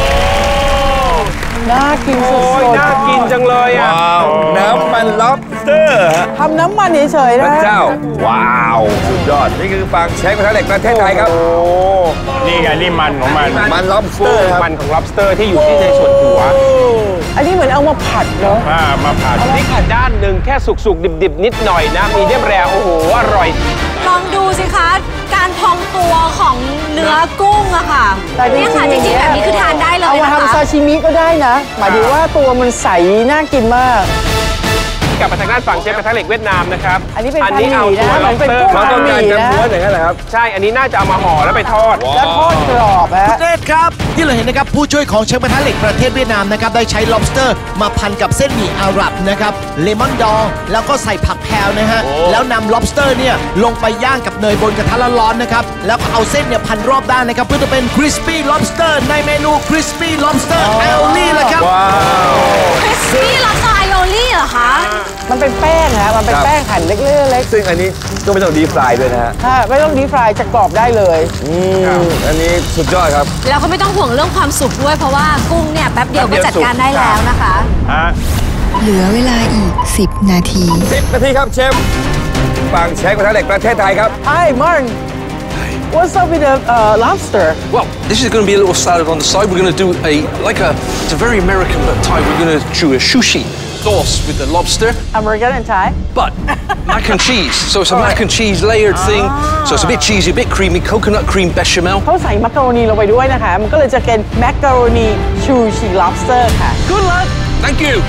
น่ากินสุดๆน่ากินจังเลยอ่ะว้าวน้ำมัน lobster ทำน้ำมันเฉยๆพนะระเจ้าว้าวสุดยอดนี่คือฝั่งเชฟกระทะเหล็กประเทศไทยครับนี่ไงนี่มันของมันมัน lobster ครับมันของ lobster ที่อยู่ที่ในส่วนหัวอันนี้เหมือนเอามาผัดเนาะมาผัดนี่อีกด้านหนึ่งแค่สุกๆดิบๆนิดหน่อยนะมีเดียมแรร์โอ้โหอร่อยลองดูสิคะการพองตัวของเนื้อกุ้งอะค่ะเนี่ยค่ะจริงๆแบบนี้คือทานได้เลยนะคะเอามาทำซาชิมิก็ได้นะหมายถึงว่าตัวมันใสน่ากินมากกลับมาทางด้านฝั่งเชฟกระทะเหล็กเวียดนามนะครับอันนี้เป็นอันนี้เอาตัวผัดหมี่นะ lobster เหมือนเป็นกุ้งเขาต้องการจะผัดหมี่นะม้วนอย่างนั้นเหรอครับใช่อันนี้น่าจะเอามาห่อแล้วไปทอดแล้วทอดกรอบฮะคุณเนตครับที่เราเห็นนะครับผู้ช่วยของเชฟกระทะเหล็กประเทศเวียดนามนะครับได้ใช้ lobster มาพันกับเส้นหมี่อาหรับนะครับเลมอนดองแล้วก็ใส่ผักแพรวนะฮะแล้วนำ lobster เนี่ยลงไปย่างกับเนยบนกระทะร้อนๆนะครับแล้วก็เอาเส้นเนี่ยพันรอบด้านนะครับเพื่อจะเป็น crispy lobster ในเมนู crispy lobster aioli ละครับ crispy lobster aioli เหรอคะมันเป็นแป้งฮะมันเป็นแป้งหั่นเล็กๆซึ่งอันนี้ก็ไม่ต้องดีฟรายด้วยนะฮะถ้าไม่ต้องดีฟรายจะกรอบได้เลยอืมอันนี้สุดยอดครับแล้วก็ไม่ต้องห่วงเรื่องความสุกด้วยเพราะว่ากุ้งเนี่ยแป๊บเดียวก็จัดการได้แล้วนะคะเหลือเวลาอีก สิบ นาทีสิบ นาทีครับเชฟฝั่งเชฟกระทะเหล็กประเทศไทยครับ Hi Martin What's up with the uh, lobster Well, this is going to be a little salad on the side. We're going to do a, like a, it's a very American but Thai. We're going to do a sushi sauce with the lobster. American and Thai But mac and cheese. So it's a mac and cheese layered thing. So it's a bit cheesy, a bit creamy, coconut cream bechamel. เขาใส่มักกะโรนีลงไปด้วยนะคะมันก็เลยจะเป็นแมกกะโรนีชูชิ lobster ค่ะ Good luck. Thank you.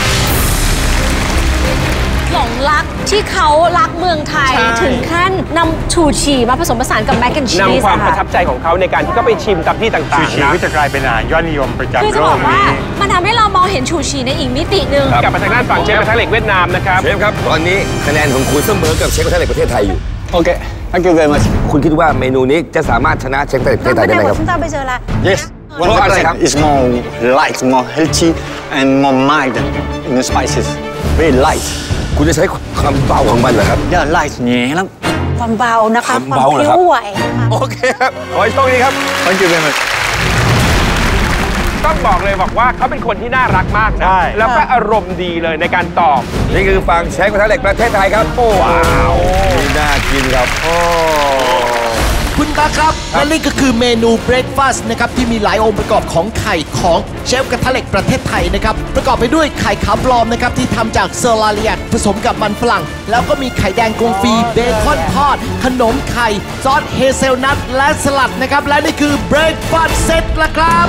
หลงรักที่เขารักเมืองไทยใช่ถึงขั้นนำชูชีมาผสมผสานกับแมคแอนชีสนำความประทับใจของเขาในการที่เขาไปชิมตามที่ต่างๆชีนะวิตจะกลายเป็นอาหารยอดนิยมประจำคือจะโลบอก กว่านี้มันทำให้เรามองเห็นชูชีในอีกมิติหนึ่งกลับมาทางด้านฝั่งเชฟกระทะเหล็กเวียดนามนะครับเชฟครับตอนนี้คะแนนของคุณเสมอกับเชฟกระทะเหล็กประเทศไทยอยู่ Okay, thank you very much. คุณคิดว่าเมนูนี้จะสามารถชนะเชฟกระทะเหล็กประเทศไทยได้ไหมครับไปเจอละ Yes, one What percent are is more light, more healthy, and more mild in the spices. Very light. คุณจะใช้ความเบาของมันเหรอครับ Yeah, light nhẹ lắm. ความเบานะคะความความเบาเหรอพครับลิ้วไหวโอเคครับขอให้โชคดีครับ Thank you very much. ต้องบอกเลยบอกว่าเขาเป็นคนที่น่ารักมากนะ แล้วก็อารมณ์ดีเลยในการตอบนี่คือฝั่งเชฟกระทะเหล็กประเทศไทยครับโอ้ว้าวนี่น่ากินครับโอ้คุณตาครับและนี่ก็คือเมนูเบรคฟาสต์นะครับที่มีหลายองค์ประกอบของไข่ของเชฟกระทะเหล็กประเทศไทยนะครับประกอบไปด้วยไข่ขาวปลอมนะครับที่ทำจากเซอร์ลาเลียดผสมกับมันฝรั่งแล้วก็มีไข่แดงกงฟีเบคอนทอดขนมไข่ซอสเฮเซลนัทและสลัดนะครับและนี่คือเบรคฟาสต์เซตละครับ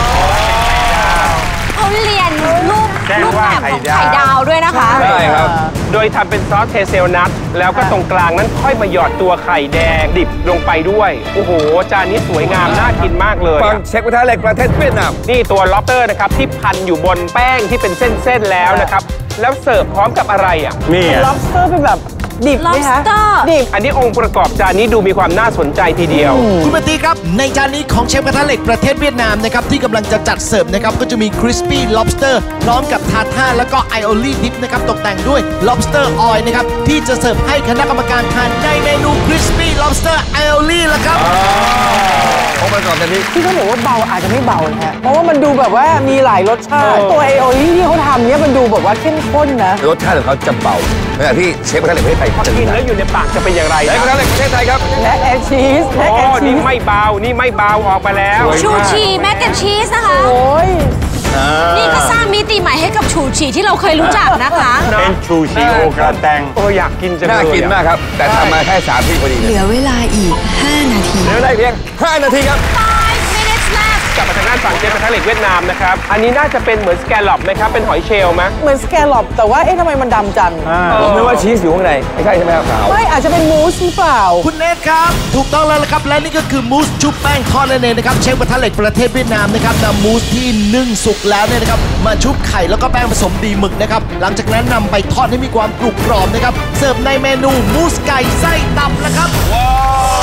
เขาเรียนรูปแจ้งรูปว่าแบบของไข่ไข่ดาดาว วด้วยนะคะใช่ครับ โดยทำเป็นซอสเทเซลนัทแล้วก็ตรงกลางนั้นค่อยมาหยอดตัวไข่แดงดิบลงไปด้วย โอ้โห จานนี้สวยงามน่ากินมากเลยฝั่งเชฟกระทะเหล็กประเทศเวียดนามนี่ตัวล็อบสเตอร์นะครับที่พันอยู่บนแป้งที่เป็นเส้นๆแล้วนะครับ แล้วเสิร์ฟพร้อมกับอะไรอ่ะนี่ lobster เป็นแบบดิบไหมคะ lobster ดิบอันนี้องค์ประกอบจานนี้ดูมีความน่าสนใจทีเดียวคุณปฏิครับในจานนี้ของเชฟกระทะเหล็กประเทศเวียดนามนะครับที่กำลังจะจัดเสิร์ฟนะครับก็จะมี crispy lobster พร้อมกับทาท่าแล้วก็ไอโอลี่ดิปนะครับตกแต่งด้วย lobster oil นะครับที่จะเสิร์ฟให้คณะกรรมการทานในเมนู crispy lobster aioli ละครับองค์ประกอบจานนี้ที่เขาบอกว่าเบาอาจจะไม่เบานะฮะเพราะว่ามันดูแบบว่ามีหลายรสชาติตัวไอโอลี่ที่เขาทำเนี่ยมันดูแบบว่าเข้มข้นนะรสชาติของเขาจะเบาในขณะที่เชฟกระทะเหล็กประเทศไทยจะกินแล้วอยู่ในปากจะเป็นอย่างไรเชฟกระทะเหล็กประเทศไทยครับและแอนชีสโอ้นี่ไม่เบานี่ไม่เบาออกมาแล้วชูชีแมกแอนชีสนะคะโอ้ยนี่ก็สร้างมิติใหม่ให้กับชูชีที่เราเคยรู้จักนะคะเป็นชูชีโอกระแตงโอ้อยากกินจังเลยน่ากินมากครับแต่ทำมาแค่สามนาทีพอดีเหลือเวลาอีก ห้า นาทีเหลือได้เพียงห้านาทีครับ five minutes left กลับมาทางด้านฝั่งเชฟกระทะเหล็กเวียดนามนะครับอันนี้น่าจะเป็นเหมือนสแกลลอปไหมครับเป็นหอยเชลล์ไหมเหมือนสแกลลอปแต่ว่าเอ๊ะทำไมมันดำจังผมนึกว่าชีสอยู่ข้างในไม่ใช่ใช่ไหมครับขาวไม่อาจจะเป็นมูสหรือเปล่าคุณเนทครับถูกต้องแล้วละครับและนี่ก็คือมูสชุบแป้งทอดนั่นเองนะครับเชฟกระทะเหล็กประเทศเวียดนามนะครับนำมูสที่นึ่งสุกแล้วเนี่ยนะครับมาชุบไข่แล้วก็แป้งผสมดีหมึกนะครับหลังจากนั้นนำไปทอดให้มีความกรุบกรอบนะครับเสิร์ฟในเมนูมูสไก่ไส้ตับแล้วครับว้าว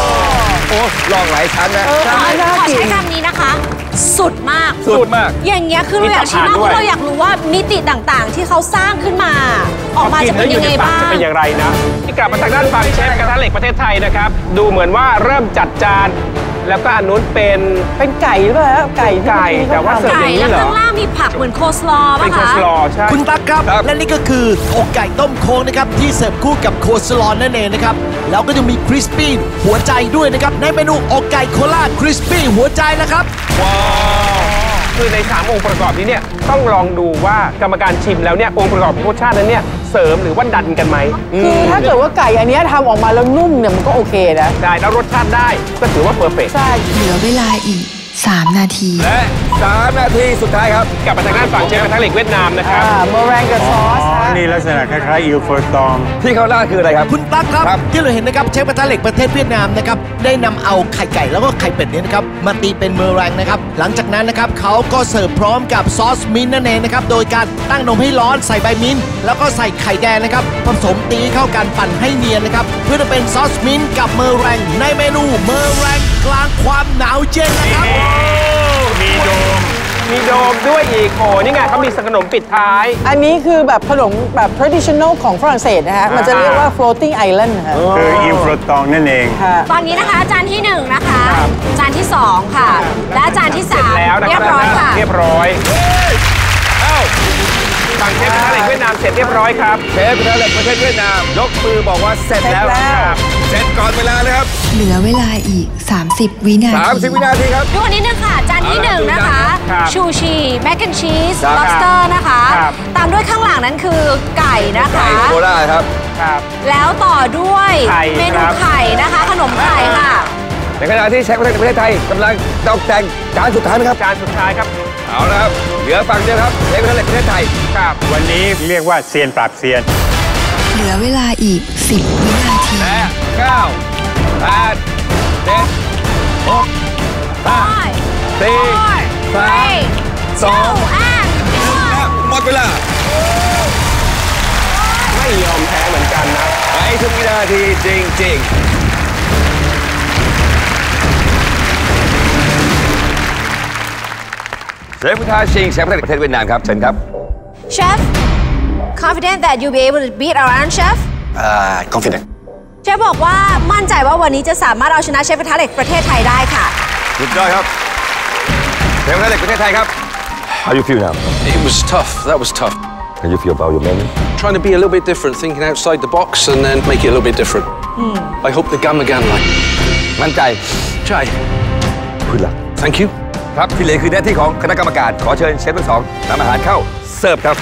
โอ้ลองหลายชั้นนะขอขอใช้คำนี้นะคะ สุดมากสุดมากอย่างเงี้ยคือเราอยากชิมมากเพราะเราอยากรู้ว่ามิติต่างๆ ที่เขาสร้างขึ้นมา ออกมาจะเป็นยังไงบ้างจะเป็นอย่างไรนะที่กลับมาทางด้านฝั่งเชฟกระทะเหล็กประเทศไทยนะครับดูเหมือนว่าเริ่มจัดจานแล้วก็อันนู้นเป็นเป็นไก่หรือเปล่าฮะไก่ไก่แต่ว่าเสิร์ฟอย่างนี้เหรอไก่แล้วข้างล่างมีผักเหมือนโคสลอว์เป็นป่ะโคคะสลอว์ใช่คุณตั๊กครับและนี่ก็คืออกไก่ต้มโค้งนะครับที่เสิร์ฟคู่กับโคสลอนนั่นเองนะครับแล้วก็จะมีคริสปี้หัวใจด้วยนะครับในเมนูอกไก่โคราชคริสปี้หัวใจนะครับว้าวคือในสามองค์ประกอบนี้เนี่ยต้องลองดูว่ากรรมการชิมแล้วเนี่ยองค์ประกอบรสชาตินั้นเนี่ยเสริมหรือว่าดันกันไหมคือถ้าเกิดว่าไก่อันเนี้ยทำออกมาแล้วนุ่มเนี่ยมันก็โอเคนะได้แล้วรสชาติได้ก็ถือว่าเพอร์เฟกต์ใช่เหลือเวลาอีก สาม นาทีและสามนาทีสุดท้ายครับกลับมาทางด้านฝั่งเชฟกระทะเหล็กเวียดนามนะครับอ่าเมอแรงกับซอสอ๋อฮะนี่ลักษณะคล้ายๆอิลเฟอร์ตองที่เขาล่าคืออะไรครับคุณตั๊กครับที่เราเห็นนะครับเชฟกระทะเหล็กประเทศเวียดนามนะครับได้นำเอาไข่ไก่แล้วก็ไข่เป็ดเนี่ยนะครับมาตีเป็นเมอแรงนะครับหลังจากนั้นนะครับเขาก็เสิร์ฟพร้อมกับซอสมิ้นท์นั่นเองนะครับโดยการตั้งนมให้ร้อนใส่ใบมิ้นท์แล้วก็ใส่ไข่แดงนะครับผสมตีเข้ากันปั่นให้เนียนนะครับเพื่อจะเป็นซอสมิ้นท์กับเมอแรงในเมนูเมอแรงกลางความหนาวเย็นนะครับมีโดมมีโดมด้วยอีกโอ้นี่ไงเขามีขนมปิดท้ายอันนี้คือแบบขนมแบบ traditional ของฝรั่งเศสนะฮะ มันจะเรียกว่า floating island นะฮะคืออิลเฟอร์ตองนั่นเองตอนนี้นะคะจานที่หนึ่งนะคะ จานที่สองค่ะ และจานที่สามแล้วนะเรียบร้อยค่ะเรียบร้อยเอ้าฝั่งเชฟกระทะเหล็กเวียดนามเสร็จเรียบร้อยครับเชฟกระทะเหล็กประเทศเวียดนามยกมือบอกว่าเสร็จแล้วเสร็จแล้วครับเสร็จก่อนเวลาเลยครับเหลือเวลาอีก สามสิบ วินาทีสามสิบวินาทีครับดูอันนี้นึงค่ะ จานที่หนึ่งนะคะครับชูชีแมกแอนชีสครับ lobster นะคะครับตามด้วยข้างหลังนั้นคือไก่นะคะไก่โคราชครับครับแล้วต่อด้วยไข่เมนูครับไข่นะคะ ขนมไข่ค่ะในขณะที่เชฟกระทะเหล็กประเทศไทยกำลังตกแต่งจานสุดท้ายนะครับจานสุดท้ายครับเอาละครับเหลือฝั่งเดียวครับเชฟกระทะเหล็กประเทศไทยครับวันนี้เรียกว่าเซียนปราบเซียนเหลือเวลาอีก สิบ วินาทีและเก้าแปดเจ็ดหกห้าสี่สามสองหมดเวลาไม่ยอมแพ้เหมือนกันนะไปทุกวินาทีจริงๆเชฟพุทธาชิงเชฟประเทศเวียดนามครับเชิญครับ Chef confident that you'll be able to beat our own chef Uh, confident. เชฟบอกว่ามั่นใจว่าวันนี้จะสามารถเอาชนะเชฟกระทะเหล็กประเทศไทยได้ค่ะสุดยอดครับเชฟกระทะเหล็กประเทศไทยครับ How you feel now? It was tough. That was tough. How you feel about your menu? Trying to be a little bit different, thinking outside the box and then make it a little bit different. I hope the Gamagan like. มั่นใจ Chai. คุณล่ะ Thank you. ครับที่เหลือคือหน้าที่ของคณะกรรมการขอเชิญเชฟทั้งสองนำอาหารเข้าเสิร์ฟครับ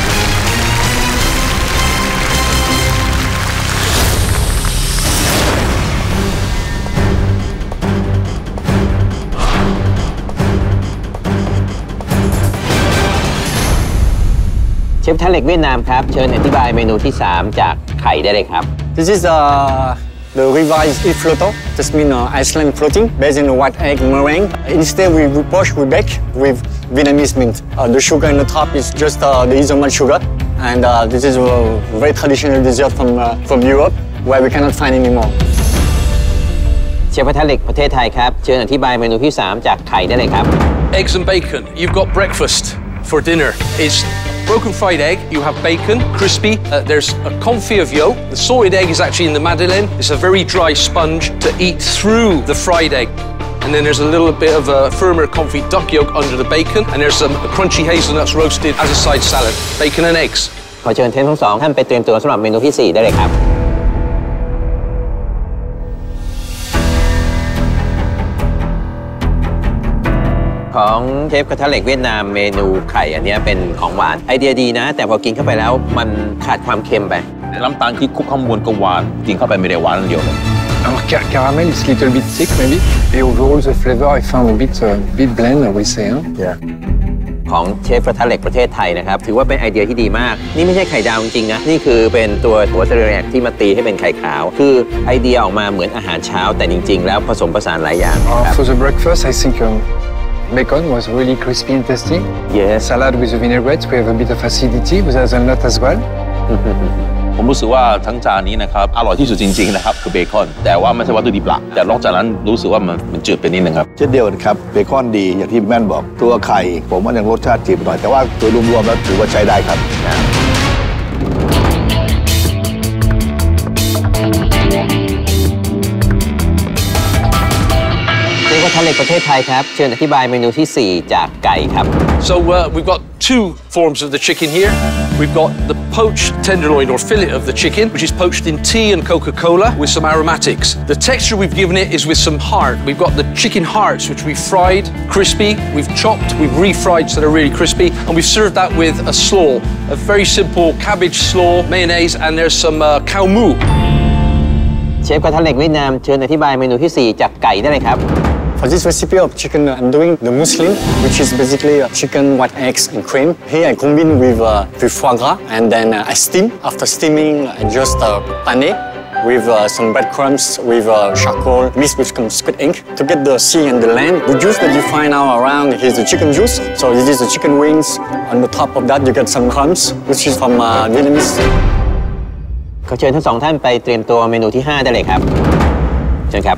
เชฟกระทะเหล็กเวียดนามครับเชิญอธิบายเมนูที่สามจากไข่ได้เลยครับ This is uh, the revised e floto. This means uh, Iceland floating, based on a white egg meringue. Instead, we, we poach, we bake with Vietnamese mint. Uh, the sugar in the top is just uh, the isomalt sugar, and uh, this is a very traditional dessert from uh, from Europe where we cannot find anymore. เชฟกระทะเหล็กประเทศไทยครับเชิญอธิบายเมนูที่สามจากไข่ได้เลยครับ Eggs and bacon. You've got breakfast for dinner. It's broken fried egg. You have bacon, crispy. Uh, there's a confit of yolk. The salted egg is actually in the madeleine. It's a very dry sponge to eat through the fried egg. And then there's a little bit of a firmer confit duck yolk under the bacon. And there's some crunchy hazelnuts roasted as a side salad. Bacon and eggs. ขอเชิญเทปทั้งสองท่านไปเตรียมตัวสำหรับเมนูที่สี่ได้เลยครับของเชฟกระทะเหล็กเวียดนามเมนูไข่อันนี้เป็นของหวานไอเดียดีนะแต่พอกินเข้าไปแล้วมันขาดความเค็มไปน้ำตาลที่คลุกข้างบนก็หวานกินเข้าไปไม่ได้หวานอย่างเดียวเลย Alors caramel is a little bit thick maybe and overall the flavor I found a bit uh, bit bland I would say. Huh? Yeah. ของเชฟกระทะเหล็กประเทศไทยนะครับถือว่าเป็นไอเดียที่ดีมากนี่ไม่ใช่ไข่ดาวจริงๆนะนี่คือเป็นตัวหัวเซเลแรกที่มาตีให้เป็นไข่ขาวคือไอเดียออกมาเหมือนอาหารเช้าแต่จริงๆแล้วผสมผสานหลายอย่าง uh, For the breakfast I think um, bacon was really crispy and tasty. Yes. Salad with the vinaigrette we have a bit of acidity with hazelnut as well. ผมรู้สึกว่าทั้งจานนี้นะครับอร่อยที่สุดจริงๆนะครับคือเบคอนแต่ว่าไม่ใช่วัตถุดิบหลักแต่นอกจากนั้นรู้สึกว่ามันมันจืดไปนิดนึงครับเช่นเดียวกันครับเบคอนดีอย่างที่แม่นบอกตัวไข่ผมว่ายังรสชาติจืดหน่อยแต่ว่าโดยรวมๆแล้วถือว่าใช้ได้ครับเชฟกระทะเหล็กประเทศไทยครับเชิญอธิบายเมนูที่สี่จากไก่ครับ So uh, we've got two forms of the chicken here. We've got the poached tenderloin or fillet of the chicken, which is poached in tea and Coca-Cola with some aromatics. The texture we've given it is with some heart. We've got the chicken hearts, which we've fried, crispy. We've chopped, we've refried so they're really crispy, and we've served that with a slaw, a very simple cabbage slaw, mayonnaise, and there's some uh, cow moo. เชฟกระทะเหล็กเวียดนามเชิญอธิบายเมนูที่สี่จากไก่ได้เลยครับ For this recipe of chicken, I'm doing the muslin, which is basically uh, chicken, white eggs, and cream. Here I combine with, uh, with foie gras, and then uh, I steam. After steaming, I just uh, pane with uh, some breadcrumbs, with uh, charcoal, mixed with some squid ink to get the sea and the land. The juice that you find now around is the chicken juice. So this is the chicken wings. On the top of that, you get some crumbs, which is from uh, Vietnamese. ขอเชิญทั้งสองท่านไปเตรียมตัวเมนูที่ห้าได้เลยครับเชิญครับ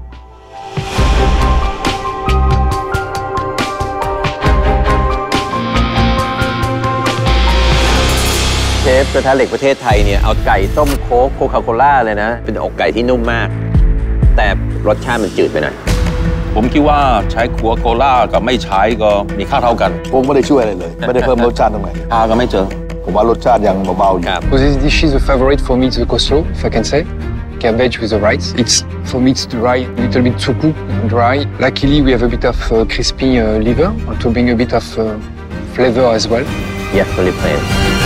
เชฟกระทะเหล็กประเทศไทยเนี่ยเอาไก่ต้มโค้กโคคาโคล่าเลยนะเป็นอกไก่ที่นุ่มมากแต่รสชาติมันจืดไปหน่อยผมคิดว่าใช้โคคาโคล่ากับไม่ใช้ก็มีค่าเท่ากันผมไม่ได้ช่วยอะไรเลยไม่ได้เพิ่มรสชาติตรงไหนค่าก็ไม่เจอผมว่ารสชาติยังเบาๆอยู่ For this dish is a favorite for me is the coleslaw if I can say cabbage with the rice it's for me it's dry a little bit too cooked dry luckily we have a bit of uh, crispy uh, liver to bring a bit of uh, flavor as well yes very plain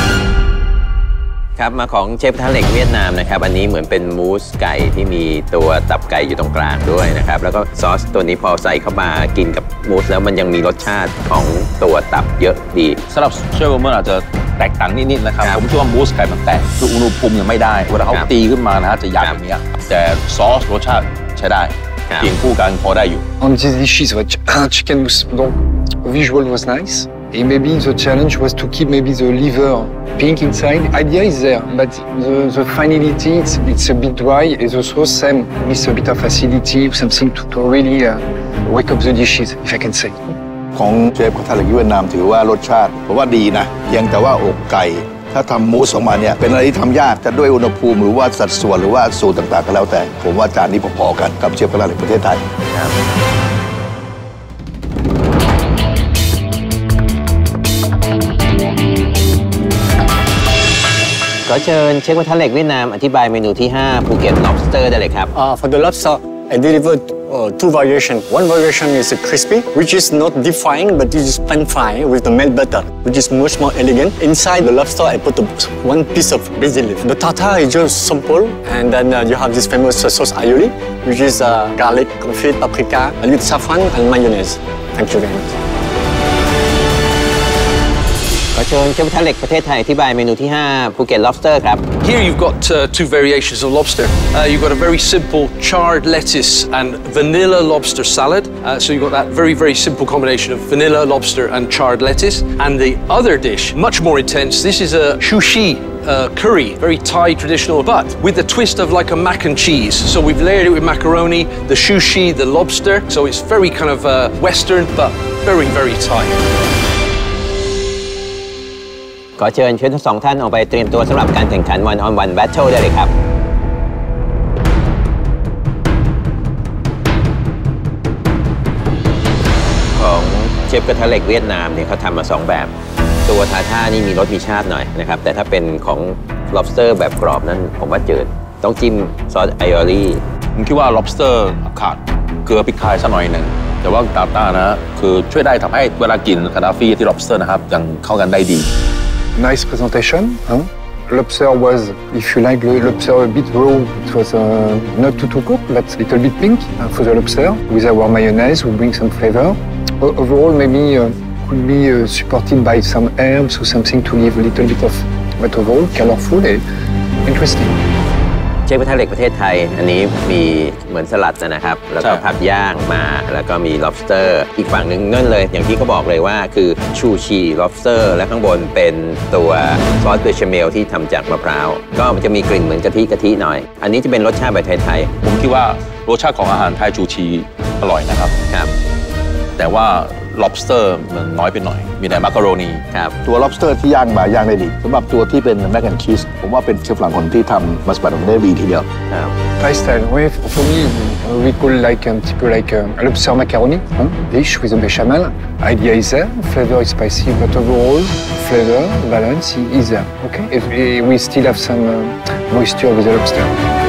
ครับมาของเชฟกระทะเหล็กเวียดนามนะครับอันนี้เหมือนเป็นมูสไก่ที่มีตัวตับไก่อยู่ตรงกลางด้วยนะครับแล้วก็ซอสตัวนี้พอใส่เข้ามากินกับมูสแล้วมันยังมีรสชาติของตัวตับเยอะดีสำหรับเชฟเมื่ออาจจะแตกต่างนิดๆนะครับผมคิดว่ามูสไก่มันแตกคืออุณหภูมิยังไม่ได้เวลาเขาตีขึ้นมานะฮะจะยากแบบนี้แต่ซอสรสชาติใช้ได้กินคู่กันพอได้อยู่ On this dishes chicken mousse donc visual was nice and maybe the challenge was to keep maybe the liver pink inside. Idea is there, but the, the finality, it's, it's a bit dry, and the sauce same with a bit of acidity, something to, to really uh, wake up the dishes, if I can say. ของเชฟกระทะเหล็กเวียดนามถือว่ารสชาติผมว่าดีนะเพียงแต่ว่าอกไก่ถ้าทำมูสออกมาเนี่ยเป็นอะไรที่ทำยากจะด้วยอุณหภูมิหรือว่าสัดส่วนหรือว่าสูตรต่างๆก็แล้วแต่ผมว่าจานนี้พอๆกันกับเชฟกระทะเหล็กประเทศไทยขอเชิญเชฟกระทะเหล็กเวียดนามอธิบายเมนูที่ห้าภูเก็ต lobster ได้เลยครับ Uh, for the lobster, I delivered uh, two variations. One variation is a crispy, which is not deep frying, but it is pan frying with the melt butter, which is much more elegant. Inside the lobster, I put a, one piece of basil leaf. The tartare is just simple, and then uh, you have this famous uh, sauce aioli, which is uh, garlic, confit, paprika, a little saffron, and mayonnaise. Thank you very much. ขอขอเชิญเชฟกระทะเหล็กประเทศไทยอธิบายเมนูที่ห้าภูเก็ต lobster ครับ Here you've got uh, two variations of lobster. Uh, you've got a very simple charred lettuce and vanilla lobster salad. Uh, so you've got that very, very simple combination of vanilla, lobster and charred lettuce. And the other dish, much more intense, this is a sushi uh, curry, very Thai traditional, but with a twist of like a mac and cheese. So we've layered it with macaroni, the sushi, the lobster. So it's very kind of uh, Western, but very, very Thai. ขอเชิญเชฟทั้งสองท่านออกไปเตรียมตัวสำหรับการแข่งขัน one on one battle ได้เลยครับของเชฟกระทะเหล็กเวียดนามเนี่ยเขาทำมาสองแบบตัวทาท่านี่มีรสมีชาติหน่อยนะครับแต่ถ้าเป็นของ lobster แบบกรอบนั้นผมว่าจืดต้องจิ้มซอสไอออรี่ผมคิดว่า lobster ขาดเกลือพริกไทยสักหน่อยหนึ่งแต่ว่าตาต้านะคือช่วยได้ทำให้เวลากินคาดาฟี่ที่ lobster นะครับยังเข้ากันได้ดี Nice presentation. Huh? Lobster was, if you like, the lobster a bit raw. It was uh, not too too cooked, but a little bit pink uh, for the lobster. With our mayonnaise, we bring some flavor. O overall, maybe uh, could be uh, supported by some herbs or something to give a little bit of, but overall, colorful and interesting. เชฟกระทะเหล็กประเทศไทยอันนี้มีเหมือนสลัดนะครับแล้วก็ผักย่างมาแล้วก็มี lobster อีกฝั่งหนึ่งนั่นเลยอย่างที่เขาบอกเลยว่าคือชูชี lobster และข้างบนเป็นตัวซอสเบชเมลที่ทำจากมะพร้าวก็มันจะมีกลิ่นเหมือนกะทิกะทิหน่อยอันนี้จะเป็นรสชาติแบบไทยๆผมคิดว่ารสชาติของอาหารไทยชูชีอร่อยนะครับครับแต่ว่า lobster มันน้อยไปหน่อยมีแต่มักกะโรนีครับตัว lobster ที่ย่างมาย่างได้ดีสำหรับตัวที่เป็น mac and cheese ผมว่าเป็นเชฟฝรั่งคนที่ทำมัสมั่นได้ดีทีเดียว Thai style, oui. For me, we call like um, type like um, a lobster macaroni huh? dish with a bechamel. Idea is there, flavor is spicy, but overall flavor balance is there. Okay. If we still have some uh, moisture with the lobster.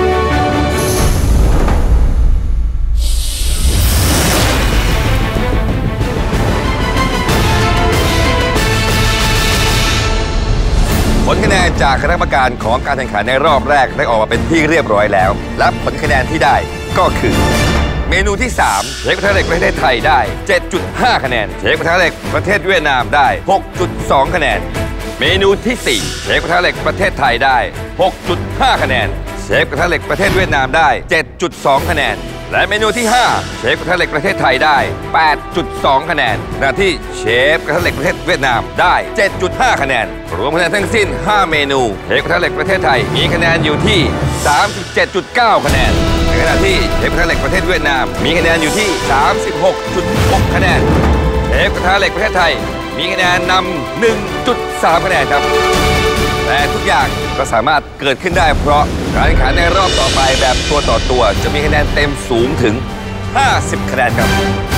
ผลคะแนนจากคณะกรรมการของการแข่งขันในรอบแรกได้ออกมาเป็นที่เรียบร้อยแล้วและผลคะแนนที่ได้ก็คือเมนูที่สามเชฟกระทะเหล็กประเทศไทยได้ เจ็ดจุดห้า คะแนนเชฟกระทะเหล็กประเทศเวียดนามได้ หกจุดสอง คะแนนเมนูที่สี่เชฟกระทะเหล็กประเทศไทยได้ หกจุดห้า คะแนนเชฟกระทะเหล็กประเทศเวียดนามได้ เจ็ดจุดสอง คะแนนและเมนูที่ห้าเชฟกระทะเหล็กประเทศไทยได้ แปดจุดสอง คะแนนขณะที่เชฟกระทะเหล็กประเทศเวียดนามได้ เจ็ดจุดห้า คะแนนรวมคะแนนทั้งสิ้นห้าเมนูเชฟกระทะเหล็กประเทศไทยมีคะแนนอยู่ที่ สามสิบเจ็ดจุดเก้า คะแนนในขณะที่เชฟกระทะเหล็กประเทศเวียดนามมีคะแนนอยู่ที่ สามสิบหกจุดหก คะแนนเชฟกระทะเหล็กประเทศไทยมีคะแนนนำ หนึ่งจุดสาม คะแนนครับแต่ทุกอย่างก็สามารถเกิดขึ้นได้เพราะการแข่งขันในรอบต่อไปแบบตัวต่อตัวจะมีคะแนนเต็มสูงถึงห้าสิบ คะแนนครับ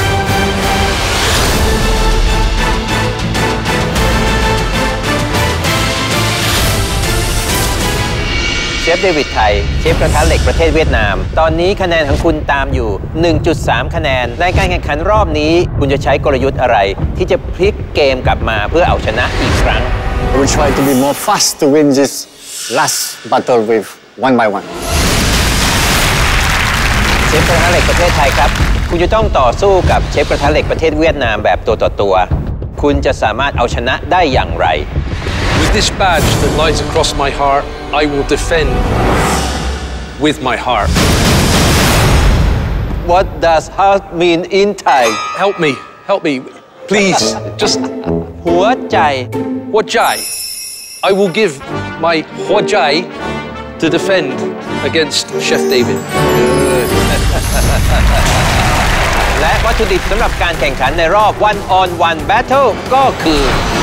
เชฟเดวิดไทยเชฟกระทะเหล็กประเทศเวียดนามตอนนี้คะแนนของคุณตามอยู่ หนึ่งจุดสาม คะแนนในการแข่งขันรอบนี้คุณจะใช้กลยุทธ์อะไรที่จะพลิกเกมกลับมาเพื่อเอาชนะอีกครั้ง I will try to be more fast to win this last battle with one by one เชฟกระทะเหล็กประเทศไทยครับคุณจะต้องต่อสู้กับเชฟกระทะเหล็กประเทศเวียดนามแบบตัวต่อตัวคุณจะสามารถเอาชนะได้อย่างไร With this badge that lies across my heart, I will defend with my heart. What does heart mean in Thai? Help me, help me, please. Just หัวใจหัวใจ I will give my หัวใจ to defend against Chef David. และวัตถุดิบสำหรับการแข่งขันในรอบ one on one battle ก็คือ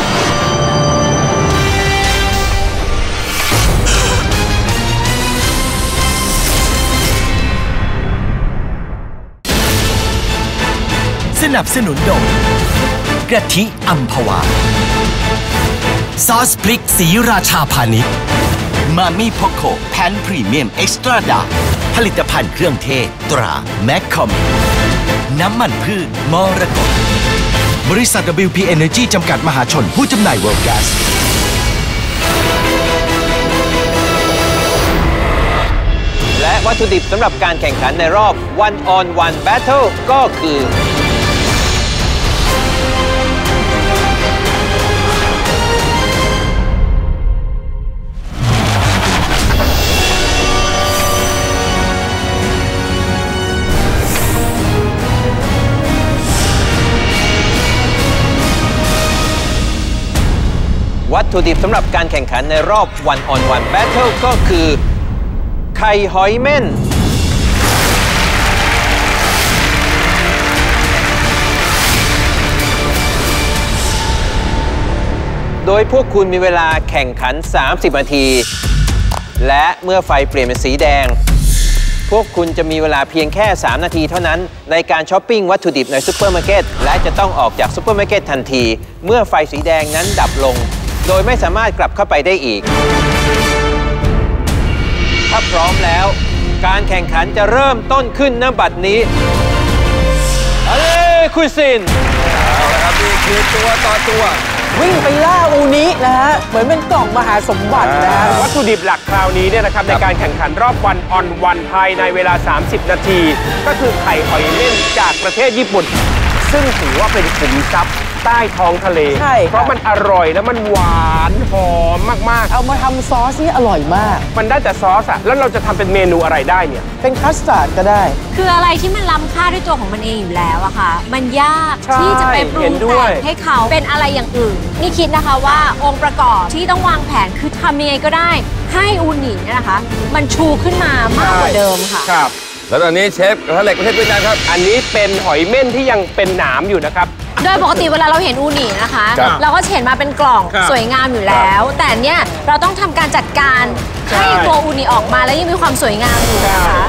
สนับสนุนโดยกะทิอัมพวาซอสพริกสีราชาพาณิชย์มามี่พ็อกโคแพนพรีเมียมเอ็กซ์ตร้าดาผลิตภัณฑ์เครื่องเทศตราแมคคอมน้ำมันพืชมรกตบริษัท ดับเบิลยู พี Energy จำกัดมหาชนผู้จำหน่าย World Gas และวัตถุดิบสำหรับการแข่งขันในรอบ one on one battle ก็คือวัตถุดิบสำหรับการแข่งขันในรอบ one on one battle ก็คือไข่หอยเม่นโดยพวกคุณมีเวลาแข่งขันสามสิบนาทีและเมื่อไฟเปลี่ยนเป็นสีแดงพวกคุณจะมีเวลาเพียงแค่สามนาทีเท่านั้นในการช้อปปิ้งวัตถุดิบในซุปเปอร์มาร์เก็ตและจะต้องออกจากซุปเปอร์มาร์เก็ตทันทีเมื่อไฟสีแดงนั้นดับลงโดยไม่สามารถกลับเข้าไปได้อีกถ้าพร้อมแล้วการแข่งขันจะเริ่มต้นขึ้นณบัดนี้อเล่คุยซินเอาละครับนี่คือตัวต่อตัววิ่งไปล่าอูนินะฮะเหมือนเป็นกล่องมหาสมบัตินะฮะวัตถุดิบหลักคราวนี้เนี่ยนะครับในการแข่งขันรอบวันออนวันภายในเวลาสามสิบนาทีก็คือไข่หอยเม่นจากประเทศญี่ปุ่นซึ่งถือว่าเป็นขุมทรัพย์ใต้ท้องทะเลเพราะมันอร่อยแล้วมันหวานหอมมากๆเอามาทำซอสนี่อร่อยมากมันได้แต่ซอสอะแล้วเราจะทำเป็นเมนูอะไรได้เนี่ยเป็นคัสตาร์ดก็ได้คืออะไรที่มันล้ำค่าด้วยตัวของมันเองอยู่แล้วอะค่ะมันยากที่จะไปปรุงแต่งให้เขาเป็นอะไรอย่างอื่นนี่คิดนะคะว่าองค์ประกอบที่ต้องวางแผนคือทำยังไงก็ได้ให้อูนิเนี่ยนะคะมันชูขึ้นมามากกว่าเดิมค่ะครับแล้วตอนนี้เชฟกระทะเหล็กประเทศเวียดนามครับอันนี้เป็นหอยเม่นที่ยังเป็นหนามอยู่นะครับโดยปกติเวลาเราเห็นอูนินะคะเราก็เห็นมาเป็นกล่องสวยงามอยู่แล้วแต่เนี่ยเราต้องทำการจัดการให้ตัวอูนิออกมาแล้วยังมีความสวยงามอยู่นะคะ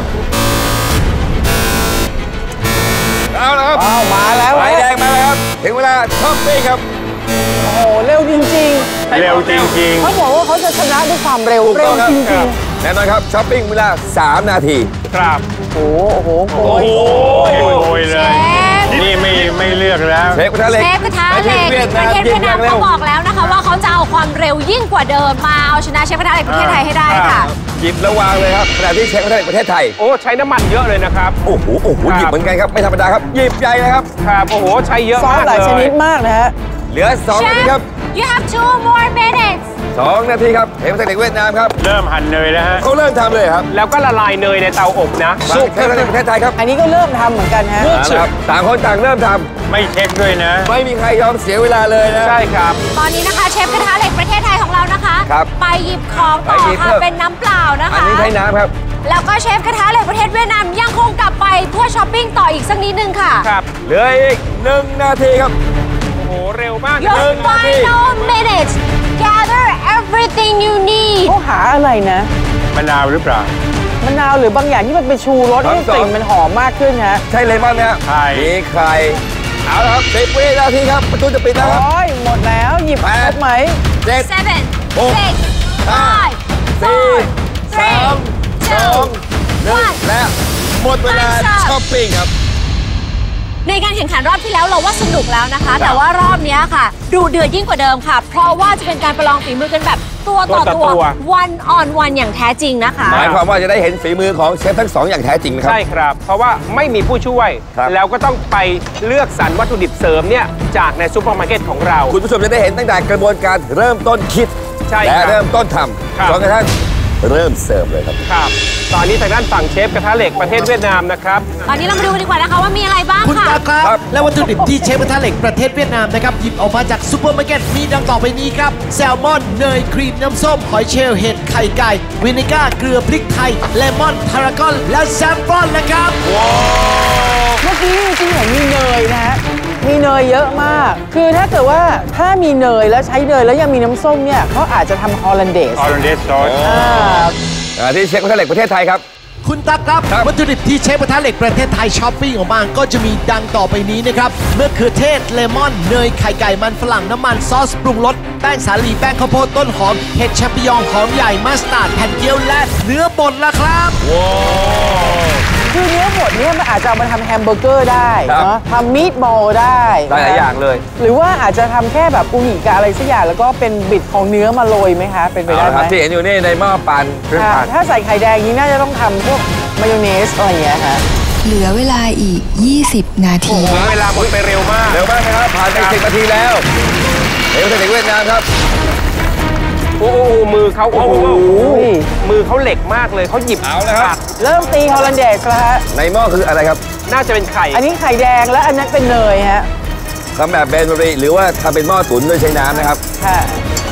เอาละครับมาแล้วไฟแดงมาแล้วครับถึงเวลาช้อปปิ้งครับโอ้โหเร็วจริงๆเร็วจริงๆเขาบอกว่าเขาจะชนะด้วยความเร็วเร็วจริงๆแน่นอนครับช้อปปิ้งเวลาสามนาทีครับโอ้โหโอ้โหโอ้ยเลยนี่ไม่ไม่เลือกแล้วเชฟกระทะเหล็กเชฟกระทะเหล็กประเทศเวียดนามเขาบอกแล้วนะคะว่าเขาจะเอาความเร็วยิ่งกว่าเดิมมาเอาชนะเชฟกระทะเหล็กประเทศไทยให้ได้ค่ะหยิบระวางเลยครับขณะที่เชฟกระทะเหล็กประเทศไทยโอ้ใช้น้ำมันเยอะเลยนะครับโอ้โหโอ้โหหยิบเหมือนกันครับไม่ธรรมดาครับหยิบใหญ่เลยครับครับโอ้โหใช้เยอะมากเลยซอสหลายชนิดมากนะฮะเหลือสองนาทีครับ You have two more minutes สองนาทีครับเชฟกระทะเหล็กเวียดนามครับเริ่มหั่นเนยแล้วฮะเขาเริ่มทำเลยครับแล้วก็ละลายเนยในเตาอบนะสุกเชฟกระทะเหล็กประเทศไทยครับอันนี้ก็เริ่มทำเหมือนกันฮะครับต่างคนต่างเริ่มทำไม่เช็คด้วยนะไม่มีใครยอมเสียเวลาเลยนะใช่ครับตอนนี้นะคะเชฟกระทะเหล็กประเทศไทยของเรานะคะครับไปหยิบของต่อค่ะเป็นน้ำเปล่านะคะอันนี้ใช้น้ำครับแล้วก็เชฟกระทะเหล็กประเทศเวียดนามยังคงกลับไปเพื่อช้อปปิ้งต่ออีกสักนิดนึงค่ะครับเหลืออีกหนึ่งนาทีครับโอ้โหเร็วมาก Your final minutes gather everything you need เขาหาอะไรนะมะนาวหรือเปล่ามะนาวหรือบางอย่างที่มันไปชูรสให้กลิ่นมันหอมมากขึ้นฮะใช่เลมอนไหมครับใช่มีใครเอาละครับสิบวินาทีครับประตูจะปิดแล้วครับโอ้ยหมดแล้วหยิบครบไหมเจ็ด seven หก six ห้า สี่ สาม สอง หนึ่งและหมดเวลาช้อปปิ้งครับในการแข่งขันรอบที่แล้วเราว่าสนุกแล้วนะคะแต่ว่ารอบนี้ค่ะดูเดือดยิ่งกว่าเดิมค่ะเพราะว่าจะเป็นการประลองฝีมือกันแบบตัวต่อตัววันออนวันอย่างแท้จริงนะคะหมายความว่าจะได้เห็นฝีมือของเชฟทั้งสองอย่างแท้จริงไหมครับใช่ครับเพราะว่าไม่มีผู้ช่วยแล้วก็ต้องไปเลือกสรรวัตถุดิบเสริมเนี่ยจากในซุปเปอร์มาร์เก็ตของเราคุณผู้ชมจะได้เห็นตั้งแต่กระบวนการเริ่มต้นคิดและเริ่มต้นทำจนกระทั่งเริ่มเสิร์ฟเลยครับครับตอนนี้ทางด้านฝั่งเชฟกระทะเหล็กประเทศเวียดนามนะครับตอนนี้เรามาดูกันดีกว่านะคะว่ามีอะไรบ้างคุณตาครับและวัตถุดิบที่เชฟกระทะเหล็กประเทศเวียดนามนะครับหยิบออกมาจากซุปเปอร์มาร์เก็ตมีดังต่อไปนี้ครับแซลมอนเนยครีมน้ำส้มหอยเชลล์เห็ดไข่ไก่วินิก้าเกลือพริกไทยเลมอนทารากอนและแซฟฟรอนนะครับว้าวเมื่อกี้จริงๆเห็นมีเนยนะฮะมีเนยเยอะมากคือถ้าเกิดว่าถ้ามีเนยแล้วใช้เนยแล้วยังมีน้ำส้มเนี่ยเขาอาจจะทำฮอลแลนเดสฮอลแลนเดสซอสที่เชฟกระทะเหล็กประเทศไทยครับคุณตั๊กครับวัตถุดิบที่เชฟกระทะเหล็กประเทศไทยช้อปปิ้งออกมาก็จะมีดังต่อไปนี้นะครับมะเขือเทศเลมอนเนยไข่ไก่มันฝรั่งน้ำมันซอสปรุงรสแป้งสาลีแป้งข้าวโพดต้นหอมเห็ดแชมปิญองหอมใหญ่มัสตาร์ดแผ่นเกี๊ยวและเนื้อบดละครับว้าวคือเนื้อบดเนี่ยมันอาจจะเอามาทำแฮมเบอร์เกอร์ได้เนาะทำมีดบอลได้ได้หลายอย่างเลยหรือว่าอาจจะทำแค่แบบอูนิกับอะไรสักอย่างแล้วก็เป็นบิดของเนื้อมาโรยไหมคะเป็นไปได้ไหมที่เห็นอยู่นี่ในหม้อปั่นถ้าใส่ไข่แดงนี้น่าจะต้องทำพวกมายองเนสอะไรอย่างเงี้ยฮะเหลือเวลาอีกยี่สิบนาทีเวลาหมดไปเร็วมากเร็วมากนะครับผ่านไปสิบนาทีแล้วเร็วจากเวียดนามครับโอ้มือเขาโอ้โหมือเขาเหล็กมากเลยเขาหยิบเอาแล้วครับเริ่มตีฮอลแลนเดสแล้วฮะในหม้อคืออะไรครับน่าจะเป็นไข่อันนี้ไข่แดงและอันนั้นเป็นเนยฮะทำแบบเบนบรีหรือว่าทำเป็นหม้อตุ๋นด้วยใช้น้ำนะครับค่ะ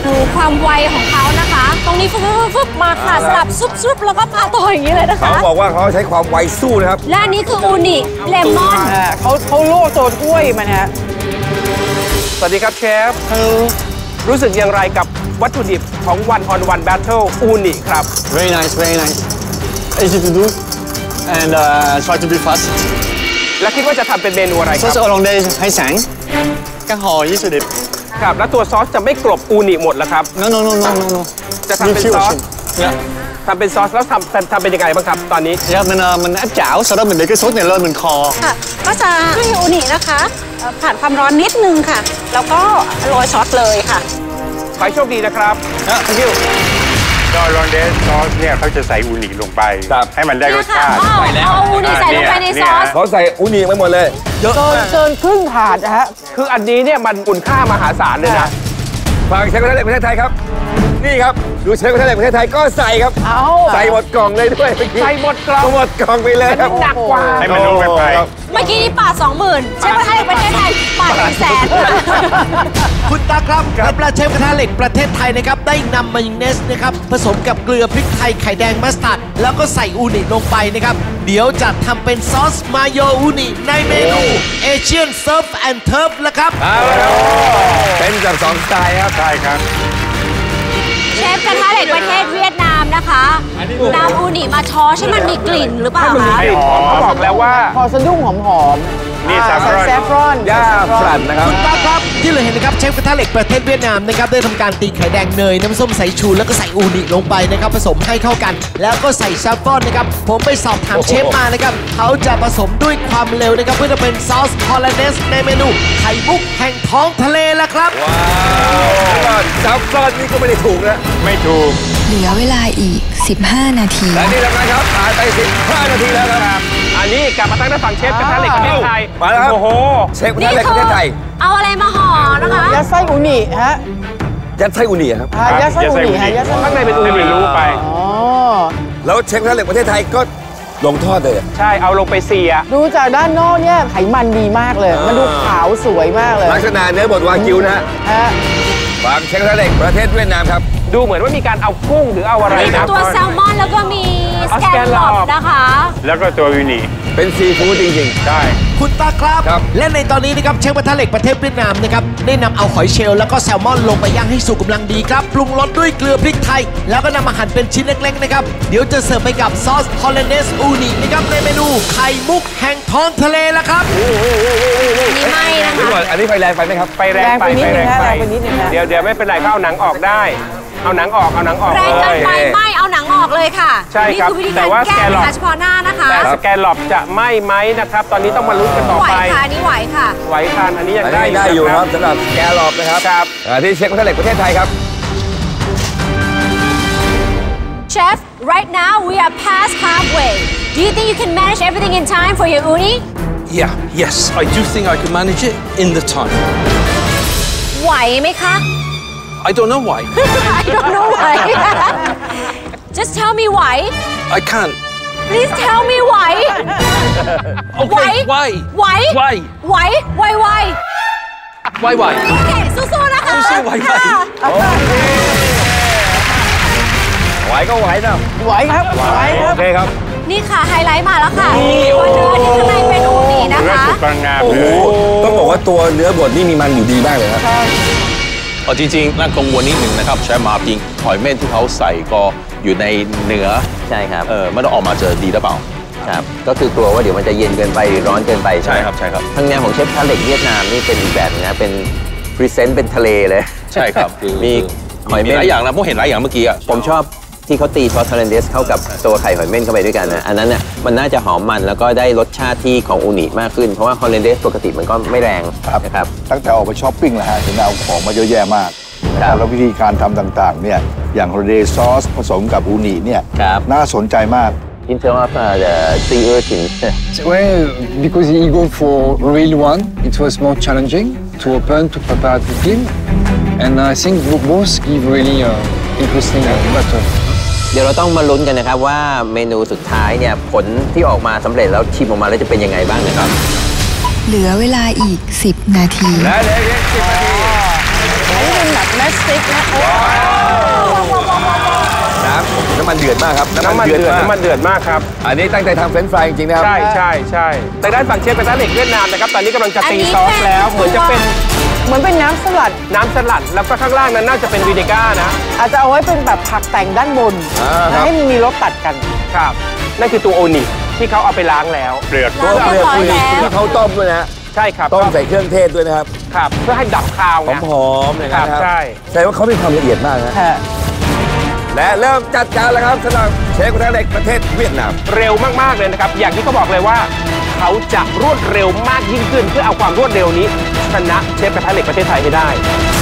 ดูความไวของเขานะคะ ตรงนี้ฟึบฟึบมาค่ะสลับซุบซุบแล้วก็มาต่ออย่างนี้เลยนะคะเขาบอกว่าเขาใช้ความไวสู้นะครับและอันนี้คืออูนิเลมอนเขาเขาโลกโซนกล้วยมันฮะสวัสดีครับเชฟรู้สึกอย่างไรกับวัตถุดิบของ One on One Battle อูนิครับ Very nice, very nice. Easy to do, and uh, try to be fast. และคิดว่าจะทำเป็นเมนูอะไรคซอรัสบโอลองเดย์ให้แสงก็ห่อยี่สิบดิบครับแล้วตัวซอสจะไม่กลบอูนิหมดแล้วครับ no no no no no no จะทำเป็นซอสทำเป็นซอสแล้วทำทำเป็นยังไงบ้างครับตอนนี้ Yeah, mình mình áp chảo, sau đó mình để cái sốt này lên mình kho. ค่ะก็จะให้อูนินะคะเอ่อผ่านความร้อนนิดนึงค่ะ แล้วก็โรยซอสเลยค่ะขอให้โชคดีนะครับ Thank you. ก็ลอนเดสซอสเนี่ยเขาจะใส่อูนิลงไปให้มันได้รสชาติใส่แล้วเอาอูนิใส่ลงไปในซอสเขาใส่อูนิไปหมดเลยเยอะเกินเกินครึ่งถาดนะฮะคืออันนี้เนี่ยมันคุณค่ามหาศาลเลยนะฝากเชฟกระทะเหล็กประเทศไทยครับ นี่ครับดูเชฟกระทะเหล็กประเทศไทยก็ใส่ครับเอาใส่หมดกล่องเลยด้วยใส่หมดกล่องหมดกล่องไปเลยครับหนักกว่าให้มันรู้กันไปเมื่อกี้นี่ปาดสองหมื่นเชฟกระทะเหล็กประเทศไทยปาดหนึ่งแสนคุณตาครับและปลาเชฟกระทะเหล็กประเทศไทยนะครับได้นำมายองเนสนะครับผสมกับเกลือพริกไทยไข่แดงมัสตาร์ดแล้วก็ใส่อูนิลงไปนะครับเดี๋ยวจะทำเป็นซอสมาโยอูนิในเมนูเอเชียนเซิร์ฟแอนด์เทิร์ฟละครับเป็นจากสองสไตล์ครับใช่ครับเชฟกระทะเหล็กประเทศเวียดนามนะคะนำอูนิมาช้อให้มันมีกลิ่นหรือเปล่าคะให้หอมเขาบอกแล้วว่าพอสะดุ้งหอมหอมนี่อ่า saffron แซฟรอนย่าฝรั่นนะครับคุณตาครับที่เราเห็นนะครับเชฟกระทะเหล็กประเทศเวียดนามนะครับได้ทำการตีไข่แดงเนยน้ำส้มสายชูแล้วก็ใส่อูนิลงไปนะครับผสมให้เข้ากัน แล้วก็ใส่แซฟฟรอนนะครับผมไปสอบถามเชฟมานะครับเขาจะผสมด้วยความเร็วนะครับเพื่อจะเป็นซอสฮอลแลนเดสในเมนูไข่มุกแห่งท้องทะเลละครับว้าวซับซ้อนนี่ก็ไม่ได้ถูกนะไม่ถูกเหลือเวลาอีก สิบห้า นาทีและนี่แหละครับผ่านไปสิบห้านาทีแล้วครับอันนี้กลับมาตั้งแต่ฝั่งเชฟกระทะเหล็กประเทศไทยมาแล้วครับโอ้โหเชฟกระทะเหล็กประเทศไทยเอาอะไรมาห่อนะคะยัดไส้อูนิฮะยัดไส้อูนิครับอ่ายัดไส้อูนิฮะยัดไส้ข้างในเป็นอูนิรู้ไปอ๋อแล้วเชฟกระทะเหล็กประเทศไทยก็ลงทอดเลยอะใช่เอาลงไปเสียดูจากด้านนอกเนี่ยไขมันดีมากเลย มันดูขาวสวยมากเลยลักษณะเนื้อบดวากิวนะฮะฮะฝากเชฟกระทะเหล็กประเทศเวียดนามครับดูเหมือนว่ามีการเอากุ้งหรือเอาอะไรนี่คือนะตัวแซลมอนแล้วก็มีสแกนลอปนะคะแล้วก็ตัวอูนิเป็นซีฟู้ดจริงๆใช่คุณตาครับครับและในตอนนี้นะครับเชฟกระทะเหล็กประเทศเวียดนามนะครับได้นำเอาหอยเชลล์แล้วก็แซลมอนลงไปย่างให้สุกกำลังดีครับปรุงรสด้วยเกลือพริกไทย แล้วก็นำมาหั่นเป็นชิ้นเล็กๆนะครับเดี๋ยวจะเสิร์ฟไปกับซอสฮอลแลนเดสอูนินะครับในเมนูไข่มุกแห่งท้องทะเลละครับนี่ไม่นะนี่คะก่อนอันนี้ไฟแรงไปไหมครับไปแรงไปแรงไปนิดนึงนะแรงไปนิดนึงนะเดี๋ยวเดี๋ยวไม่เป็นไรเขาเอาหนังออกได้ เอาหนังออกเอาหนังออกแรงเลเกินยไปไม่เอาหนังออกเลยค่ะใช่ครับนี่คือวิธีแต่การว่าแก้สแกนหลปัอญปหาเฉพาะหน้านะคะแต่สแกนหลอบจะไหม้ไหมนะครับ ตอนนี้ต้องมาลุ้นกันต่อไหวไปค่ะอันนี้ไหวค่ะไหวทานอันนี้ยังอันได้นี้ได้อยู่ครับสำหรับแกลลอบนะครับครับอ่าที่เชฟกระทะเหล็กประเทศไทยครับ Chef right now we are past halfway do you think you can manage everything in time for your uni Yeah, yes, I do think I can manage it in the time. ไหวไหมคะ I don't know why. I don't know why just tell me why I can't. please tell me why Okay, why? why Why? why why why Why, why? โอเคสู้ๆนะคะสู้ๆไหวๆค่ะไหวก็ไหวนะไหวครับไหวคโอรับเคครับนี่ค่ะไฮไลท์มาแล้วค่ะตัวเนื้อที่ข้างในเป็นอูนินะเนื้อคะสุกกำลังงามโอ้เลโหยต้องบอกว่าตัวเนื้อบดนี่มีมันอยู่ดีมากเลยครับเอาจริงๆน่ากังวลนิดหนึ่งนะครับใช้มาจริงหอยเม่นที่เขาใส่ก็อยู่ในเนื้อใช่ครับเออไม่ต้องออกมาเจอดีหรือเปล่าครับก็คือกลัวว่าเดี๋ยวมันจะเย็นเกินไปหรือร้อนเกินไปใช่ไหมใช่ครับใช่ครับทางแนวของเชฟกระทะเหล็กเวียดนามนี่เป็นอีกแบบนึงนะเป็นพรีเซนต์เป็นทะเลเลยใช่ครับคือมีหอยมีเม่นหลายอย่างนะผมเห็นหลายอย่างเมื่อกี้อะผมชอบที่เขาตีซอสฮอลแลนเดสเข้ากับตัวไข่หอยเม่นเข้าไปด้วยกันนะอันนั้นน่ะมันน่าจะหอมมันแล้วก็ได้รสชาติที่ของอูนิมากขึ้นเพราะว่าฮอลแลนเดสปกติมันก็ไม่แรงนะครับตั้งแต่ออกไปช้อปปิ้งแล้วฮะเห็นเอาของมาเยอะแยะมากนะครับแล้ววิธีการทำต่างๆเนี่ยอย่างฮอลเดย์ซอสผสมกับอูนิเนี่ยน่าสนใจมาก In terms of uh, the sea urchin Well, because he go for real one, it was more challenging to open, to prepare, to clean. And I think both give really uh, interesting battle. เดี๋ยวเราต้องมาลุ้นกันนะครับว่าเมนูสุดท้ายเนี่ยผลที่ออกมาสำเร็จแล้วชิมออกมาแล้วจะเป็นยังไงบ้างนะครับเหลือเวลาอีก สิบ นาทีและเหลืออีกสิบนาทีอันนี้เป็นแบบแมสติกนะโอ้น้ำน้ำมันเดือดมากครับน้ำมันเดือดน้ำมันเดือดมากครับอันนี้ตั้งใจทำเฟรนช์ฟรายจริงๆนะครับใช่ใช่ใช่แต่ด้านฝั่งเชฟกระทะเหล็กเวียดนามนะครับตอนนี้กำลังจะตีซอสแล้วเหมือนจะเป็นเหมือนเป็นน้ำสลัดน้ำสลัดแล้วก็ข้างล่างนั้นน่าจะเป็นวินิก้านะอาจจะเอาไว้เป็นแบบผักแต่งด้านบนให้มันมีรสตัดกันครับนั่นคือตัวโอนิที่เขาเอาไปล้างแล้วเปลือกตัวเปลือกคือที่เขาต้มด้วยนะใช่ครับต้มใส่เครื่องเทศด้วยนะครับครับเพื่อให้ดับคาวไงหอมๆเลยนะครับใช่แสดงว่าเขามีความละเอียดมากนะและเริ่มจัดจานแล้วครับสำหรับเชฟกระทะเหล็กประเทศเวียดนามเร็วมากๆเลยนะครับอย่างที่เขาบอกเลยว่าเขาจะรวดเร็วมากยิ่งขึ้นเพื่อเอาความรวดเร็วนี้ชนะเชฟกระทะเหล็กประเทศไทยให้ได้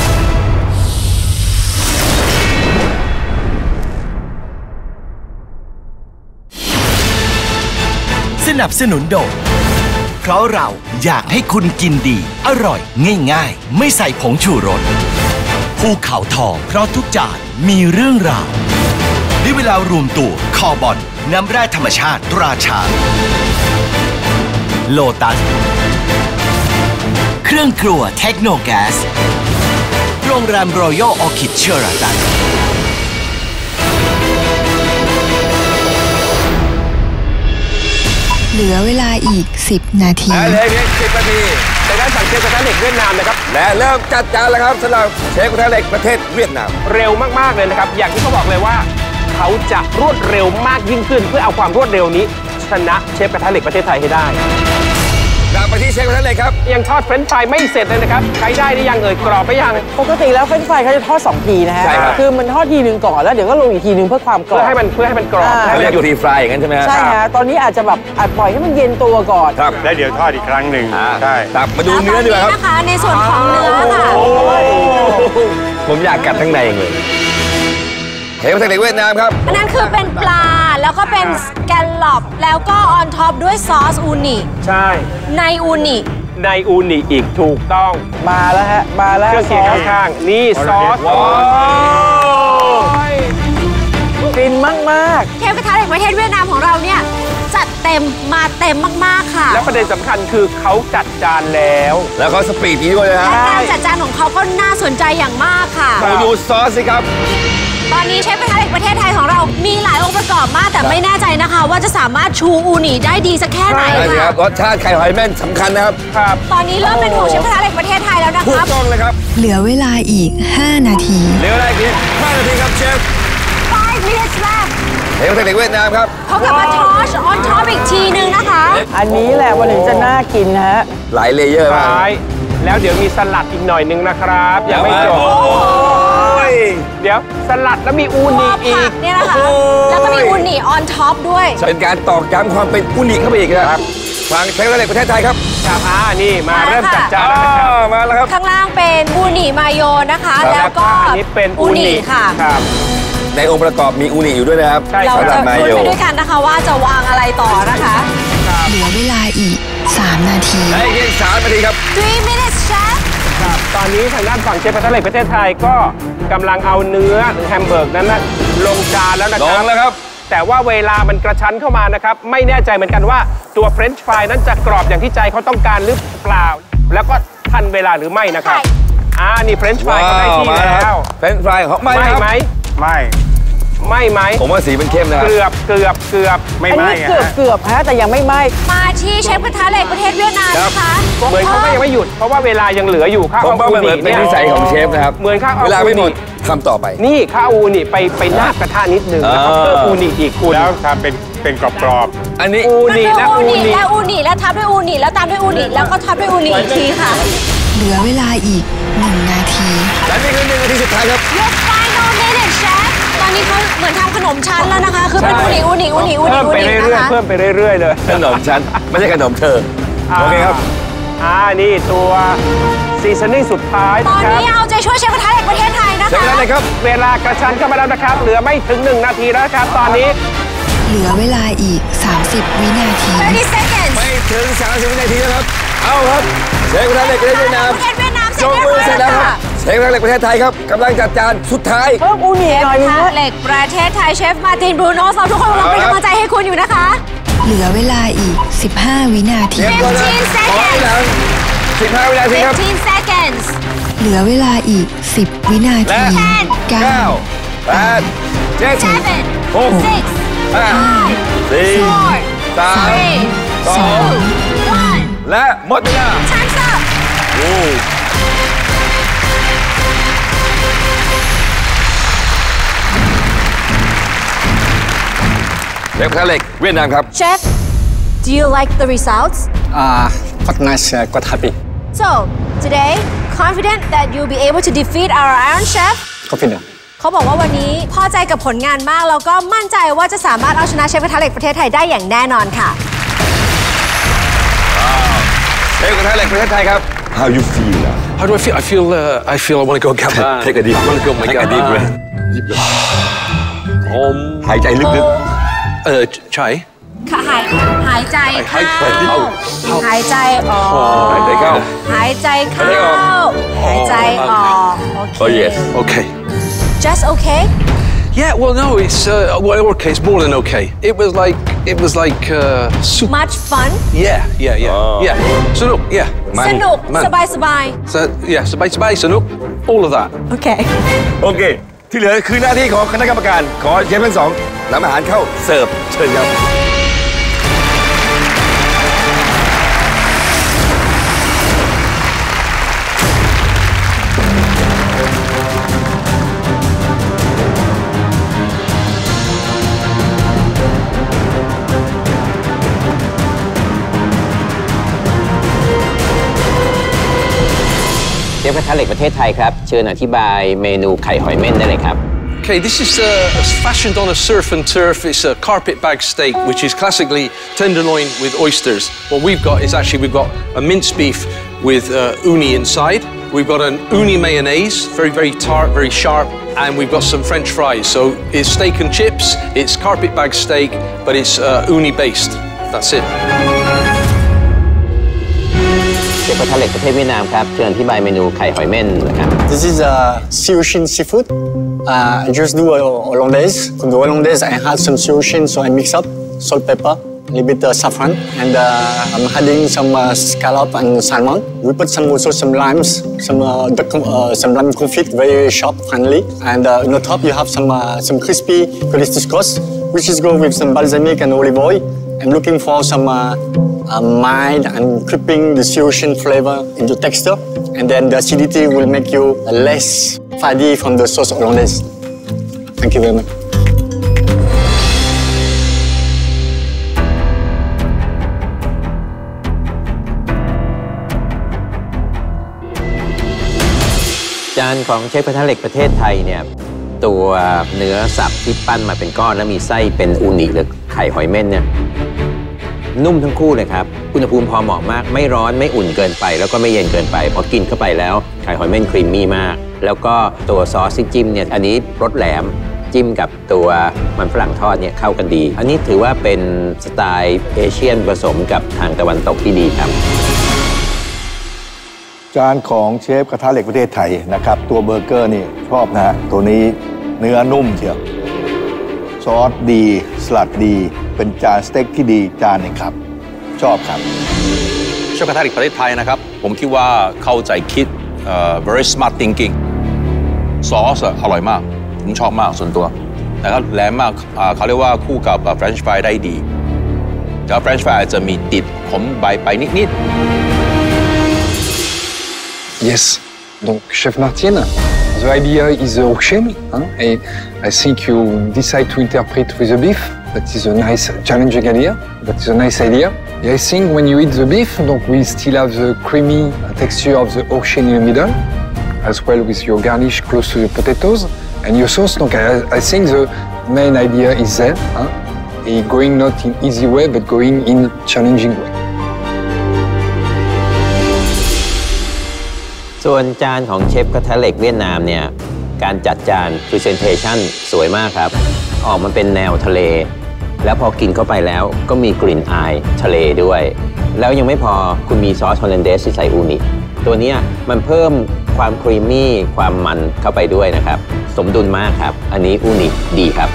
สนับสนุนโดยเพราะเราอยากให้คุณกินดีอร่อยง่ายๆไม่ใส่ผงชูรสภูเขาทองเพราะทุกจานมีเรื่องราวได้เวลารวมตัวคอบอลน้ำแร่ธรรมชาติตราช้างโลตัสเครื่องครัวเทคโนแก๊สโรงแรมรอยัลออคิดเชอราตันเหลือเวลาอีกสิบนาทีและเลยเพียงสิบนาทีในด้านฝั่งเชฟกระทะเหล็กเวียดนามนะครับและเริ่มจัดจานแล้วครับสำหรับเชฟกระทะเหล็กประเทศเวียดนามเร็วมากๆเลยนะครับอย่างที่เขาบอกเลยว่าเขาจะรวดเร็วมากยิ่งขึ้นเพื่อเอาความรวดเร็วนี้ชนะเชฟกระทะเหล็กประเทศไทยให้ได้กลับไปที่เชฟกระทะเหล็กครับยังทอดเฟรนช์ฟรายไม่เสร็จเลยนะครับใช้ได้หรือยังเอ่ยกรอบไปยังปกติแล้วเฟรนช์ฟรายเขาจะทอดสองทีนะฮะคือมันทอดทีนึงก่อนแล้วเดี๋ยวก็ลงอีกทีนึงเพื่อความกรอบเพื่อให้มันเพื่อให้มันกรอบเรียกอยู่ทีฟรายอย่างนั้นใช่ไหมใช่ฮะตอนนี้อาจจะแบบอาจปล่อยให้มันเย็นตัวก่อนครับแล้วเดี๋ยวทอดอีกครั้งหนึ่งใช่ครับมาดูเนื้อดีกว่าครับนะคะในส่วนของเนื้อค่ะผมอยากกัดทั้งในเลยเชฟกระทะเหล็กเวียดนามครับอันนั้นคือเป็นปลาแล้วก็เป็นสแกลลอปแล้วก็ออนท็อปด้วยซอสอูนิใช่ในอูนิในอูนิอีกถูกต้องมาแล้วฮะมาแล้วเครื่องเคียงข้างๆนี่ซอสฟินมากๆเชฟกระทะเหล็กประเทศเวียดนามของเราเนี่ยจัดเต็มมาเต็มมากๆค่ะและประเด็นสำคัญคือเขาจัดจานแล้วแล้วเขาสปีดดีด้วยนะและการจัดจานของเขาก็น่าสนใจอย่างมากค่ะดูซอสสิครับตอนนี้เชฟกระทะเหล็กประเทศไทยของเรามีหลายองค์ประกอบมากแต่ไม่แน่ใจนะคะว่าจะสามารถชูอูนิได้ดีสักแค่ไหนค่ะรสชาติไข่หอยแม่นสำคัญนะครับครับตอนนี้เริ่มเป็นของเชฟกระทะเหล็กประเทศไทยแล้วนะครับถูกต้องเลยครับเหลือเวลาอีกห้านาทีเหลือเวลาอีกห้านาทีครับเชฟ five minutes left เชฟกระทะเหล็กเวียดนามครับเขากลับมาทอชออนท็อปอีกทีนึงนะคะอันนี้แหละวันนี้จะน่ากินนะฮะหลายเลเยอร์มากแล้วเดี๋ยวมีสลัดอีกหน่อยนึงนะครับยังไม่จบเดี๋ยวสลัดแล้วมีอูนิอีกเนี่ยนะคะแล้วก็มีอูนิออนท็อปด้วยเป็นการตอกย้ำความเป็นอูนิเข้าไปอีกนะครับฟังเชฟกระทะเหล็กประเทศไทยครับครับอ่านี่มาเริ่มจัดจานแล้วนะครับมาแล้วครับข้างล่างเป็นอูนิมาโยนะคะแล้วก็อันนี้เป็นอูนิค่ะในองค์ประกอบมีอูนิอยู่ด้วยนะครับเราจะคุยไปด้วยกันนะคะว่าจะวางอะไรต่อนะคะเหลือเวลาอีกสามนาทีได้เพียงสามนาทีครับ three minutes chef ครับตอนนี้ทางด้านฝั่งเชฟกระทะเหล็กประเทศไทยก็กำลังเอาเนื้อหรือแฮมเบอร์กนั้นนะลงจานแล้วนะครับลงแล้วครับแต่ว่าเวลามันกระชั้นเข้ามานะครับไม่แน่ใจเหมือนกันว่าตัวเฟรนช์ฟรายนั้นจะกรอบอย่างที่ใจเขาต้องการหรือเปล่าแล้วก็ทันเวลาหรือไม่นะครับอ่านี่เฟรนช์ฟรายเขาได้ที่แล้วเฟรนช์ฟรายเขาไม่ไหมไม่ไม่ไหมผมว่าสีมันเข้มนะเกือบเกือบเกือบไม่ไหมเกือบเกือบฮะแต่ยังไม่ไหมมาที่เชฟกระทะเหล็กประเทศเวียดนามนะคะเหมือนเขาก็ยังไม่หยุดเพราะว่าเวลายังเหลืออยู่ข้าวอูนิเนี่ยเป็นนิสัยของเชฟนะครับเหมือนข้าวเวลาไม่หมดทำต่อไปนี่ข้าวอูนิไปไปนาบกระทะนิดนึงแล้วก็เพิ่มอูนิอีกคุณแล้วทำเป็นเป็นกรอบๆอันนี้อูนิและอูนิและอูนิแล้วทับด้วยอูนิแล้วตามด้วยอูนิแล้วก็ทับด้วยอูนิอีกทีค่ะเหลือเวลาอีกหนึ่งนาทีและนี่คือหนึ่งนาทีสุดท้ายครับ Your final minute chef ตอนนี้เขาเหมือนทำขนมชั้นแล้วนะคะคือเป็นอูนิอูนิอูนิอูนิอูนินะคะเพิ่มไปเรื่อยๆเลยขนมชั้นไม่ใช่ขนมเธอโอเคครับอ่านี่ตัวซีซันนิ่งสุดท้ายตอนนี้เอาใจช่วยเชฟกระทะเหล็กประเทศไทยนะคะเชฟกระทะเหล็กครับเวลากระชั้นเข้ามาแล้วนะครับเหลือไม่ถึงหนึ่งนาทีแล้วครับตอนนี้เหลือเวลาอีกสามสิบวินาที thirty seconds ไม่ถึงสามสิบวินาทีแล้วครับเอาครับเชฟกระทะเหล็กประเทศเวียดนามประเทศเวียดนามยกมือเสร็จแล้วครับเชฟกระทะเหล็กประเทศไทยครับกำลังจัดจานสุดท้ายเพิ่มอูนิหน่อยนึงเหล็กประเทศไทยเชฟมาร์ตินบรูโน่เราทุกคนกำลังเป็นกำลังใจให้คุณอยู่นะคะเหลือเวลาอีกสิบห้าวินาที fifteen seconds สิบห้าวินาทีครับ fifteen seconds เหลือเวลาอีกสิบวินาทีเก้าแปด เจ็ด หก ห้า สี่ สาม สอง และหมดเวลาโอ้เชฟกระทะเหล็กเวียดนามครับ Chef do you like the results Uh, quite nice, uh, quite happy. so today confident that you'll be able to defeat our Iron Chef Confident. เขาบอกว่าวันนี้พอใจกับผลงานมากแล้วก็มั่นใจว่าจะสามารถเอาชนะเชฟกระทะเหล็กประเทศไทยได้อย่างแน่นอนค่ะเชฟกระทะเหล็กประเทศไทยครับ How you feel How do I feel I feel uh, I feel I want to go get back Take a deep I want to go Take a deep breath Deep breath หายใจลึกๆเออใช่หายหายใจเข้าหายใจออกหายใจเข้าหายใจเข้าหายใจออกโอเค Oh yes Okay just okay Yeah well no it's uh, well okay it's more than okay it was like it was like uh, super much fun Yeah yeah yeah yeah สนุก yeah สนุกสบายสบาย so yeah สบายสบายสนุก all of that Okay โอเคที่เหลือคือหน้าที่ของคณะกรรมการขอเชฟทั้งสองนำอาหารเข้าเสิร์ฟเชิญครับเชฟกระทะเหล็กประเทศไทยครับเชิญอธิบายเมนูไข่หอยเม่นได้เลยครับ Okay, this is uh, fashioned on a surf and turf. It's a carpet bag steak, which is classically tenderloin with oysters. What we've got is actually we've got a minced beef with uh, uni inside. We've got an uni mayonnaise, very, very tart, very sharp, and we've got some French fries. So it's steak and chips, it's carpet bag steak, but it's uh, uni based. That's it. เชฟกระทะเหล็กประเทศเวียดนามครับเชิญอธิบายเมนูไข่หอยเม่นนะครับ This is a Siouxin seafood. Uh, I just do a hollandaise. For the hollandaise, I add some Siouxin, so I mix up salt, pepper, a little bit uh, saffron, and uh, I'm adding some uh, scallop and salmon. We put some also some limes, some uh, the, uh, some lime confit, very sharp, friendly, and uh, on the top you have some uh, some crispy couscous, which is go with some balsamic and olive oil. I'm looking for some uh, uh, mild and creeping the Siouxin flavor into texture, and then the acidity will make you less fatty from the sauce hollandaise. Thank you very much. จานของเชฟกระทะเหล็กประเทศไทยเนี่ยตัวเนื้อสับที่ปั้นมาเป็นก้อนแล้วมีไส้เป็นอูนิหรือไข่หอยเม่นเนี่ยนุ่มทั้งคู่เลยครับอุณหภูมิพอเหมาะมากไม่ร้อนไม่อุ่นเกินไปแล้วก็ไม่เย็นเกินไปพอกินเข้าไปแล้วไข่หอยเม่นครีมมี่มากแล้วก็ตัวซอสที่จิ้มเนี่ยอันนี้รสแหลมจิ้มกับตัวมันฝรั่งทอดเนี่ยเข้ากันดีอันนี้ถือว่าเป็นสไตล์เอเชียนผสมกับทางตะวันตกที่ดีครับจานของเชฟกระทะเหล็กประเทศไทยนะครับตัวเบอร์เกอร์นี่ชอบนะฮะตัวนี้เนื้อนุ่มเชียวซอสดีสลัดดีเป็นจานสเต็กที่ดีจานหนึ่งครับชอบครับเชฟกระทะเหล็กประเทศไทยนะครับผมคิดว่าเข้าใจคิด uh, very smart thinking ซอสอร่อยมากผมชอบมากส่วนตัวนะครับแหลมมากเขาเรียกว่าคู่กับ French fry ได้ดีแต่ French fry จะมีติดขมใบไปนิดๆ Yes. Donc, Chef Martin, the idea is the auction, hein, and I think you decide to interpret with the beef. That is a nice, challenging idea. That is a nice idea. And I think when you eat the beef, donc we still have the creamy texture of the auction in the middle, as well with your garnish close to the potatoes and your sauce. Donc, I, I think the main idea is there, hein, and going not in easy way, but going in challenging way. ส่วนจานของเชฟกระทะเหล็กเวียดนามเนี่ยการจัดจาน presentation สวยมากครับออกมาเป็นแนวทะเลแล้วพอกินเข้าไปแล้วก็มีกลิ่นอายทะเลด้วยแล้วยังไม่พอคุณมีซอสฮอลแลนเดสที่ใส่อูนิตัวนี้มันเพิ่มความครีมมี่ความมันเข้าไปด้วยนะครับสมดุลมากครับอันนี้อูนิดีครับ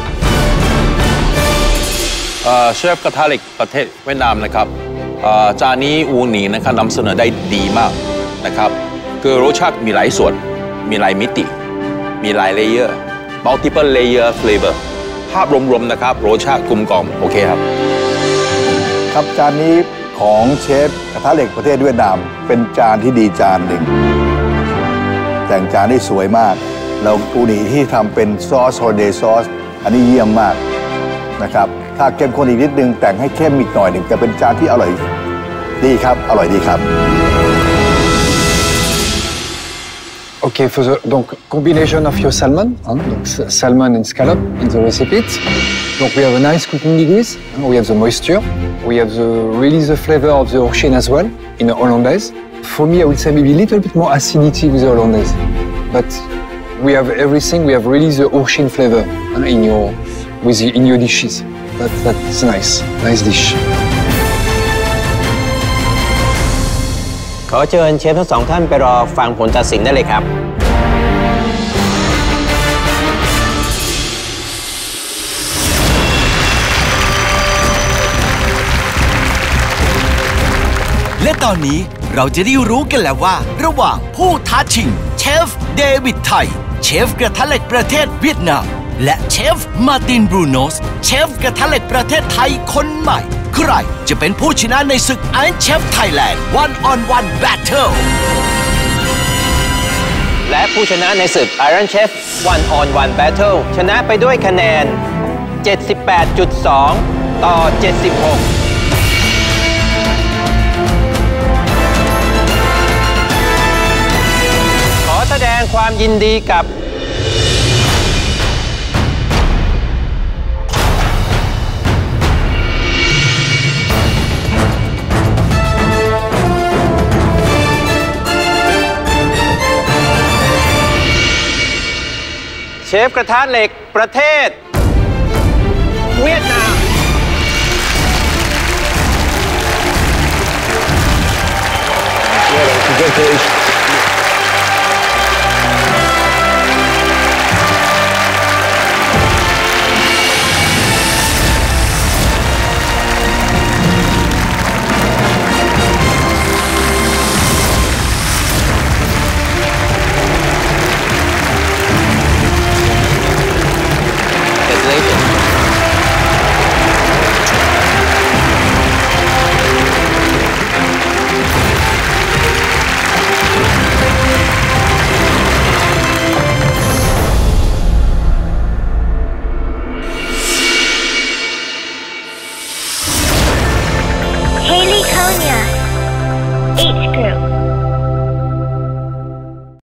เชฟกระทะเหล็กประเทศเวียดนามนะครับจานนี้อูนินะครับนำเสนอได้ดีมากนะครับคือรสชาติมีหลายส่วนมีหลายมิติมีหลายเลเยอร์ multiple layer flavor ภาพรวมๆนะครับรสชาติกลมกล่อมโอเคครับครับจานนี้ของเชฟกระทะเหล็กประเทศเวียดนามเป็นจานที่ดีจานหนึ่งแต่งจานได้สวยมากแล้วอูนิที่ทำเป็นซอสโฮเดซอสอันนี้เยี่ยมมากนะครับถ้าเข้มข้นอีกนิดนึงแต่งให้เข้มอีกหน่อยหนึ่งจะเป็นจานที่อร่อยดีครับอร่อยดีครับ Okay, for the donc, combination of your salmon, hein, donc salmon and scallop in the recipe. Donc we have a nice cooking degrees, hein, we have the moisture, we have the really the flavor of the Horshin as well in a hollandaise. For me, I would say maybe a little bit more acidity with the hollandaise, but we have everything. We have really the Horshin flavor hein, in your with the, in your dishes. That, that's nice, nice dish. ขอเชิญเชฟทั้งสองท่านไปรอฟังผลตัดสินได้เลยครับและตอนนี้เราจะได้รู้กันแล้วว่าระหว่างผู้ท้าชิงเชฟเดวิดไทยเชฟกระทะเหล็กประเทศเวียดนามและเชฟมาร์ตินบรูโนสเชฟกระทะเหล็กประเทศไทยคนใหม่ใครจะเป็นผู้ชนะในศึก Iron Chef Thailand One on One Battle และผู้ชนะในศึก Iron Chef One on One Battle ชนะไปด้วยคะแนน เจ็ดสิบแปดจุดสอง ต่อ เจ็ดสิบหก ขอแสดงความยินดีกับเชฟกระทะเหล็กประเทศเวียดนาม Congratulations.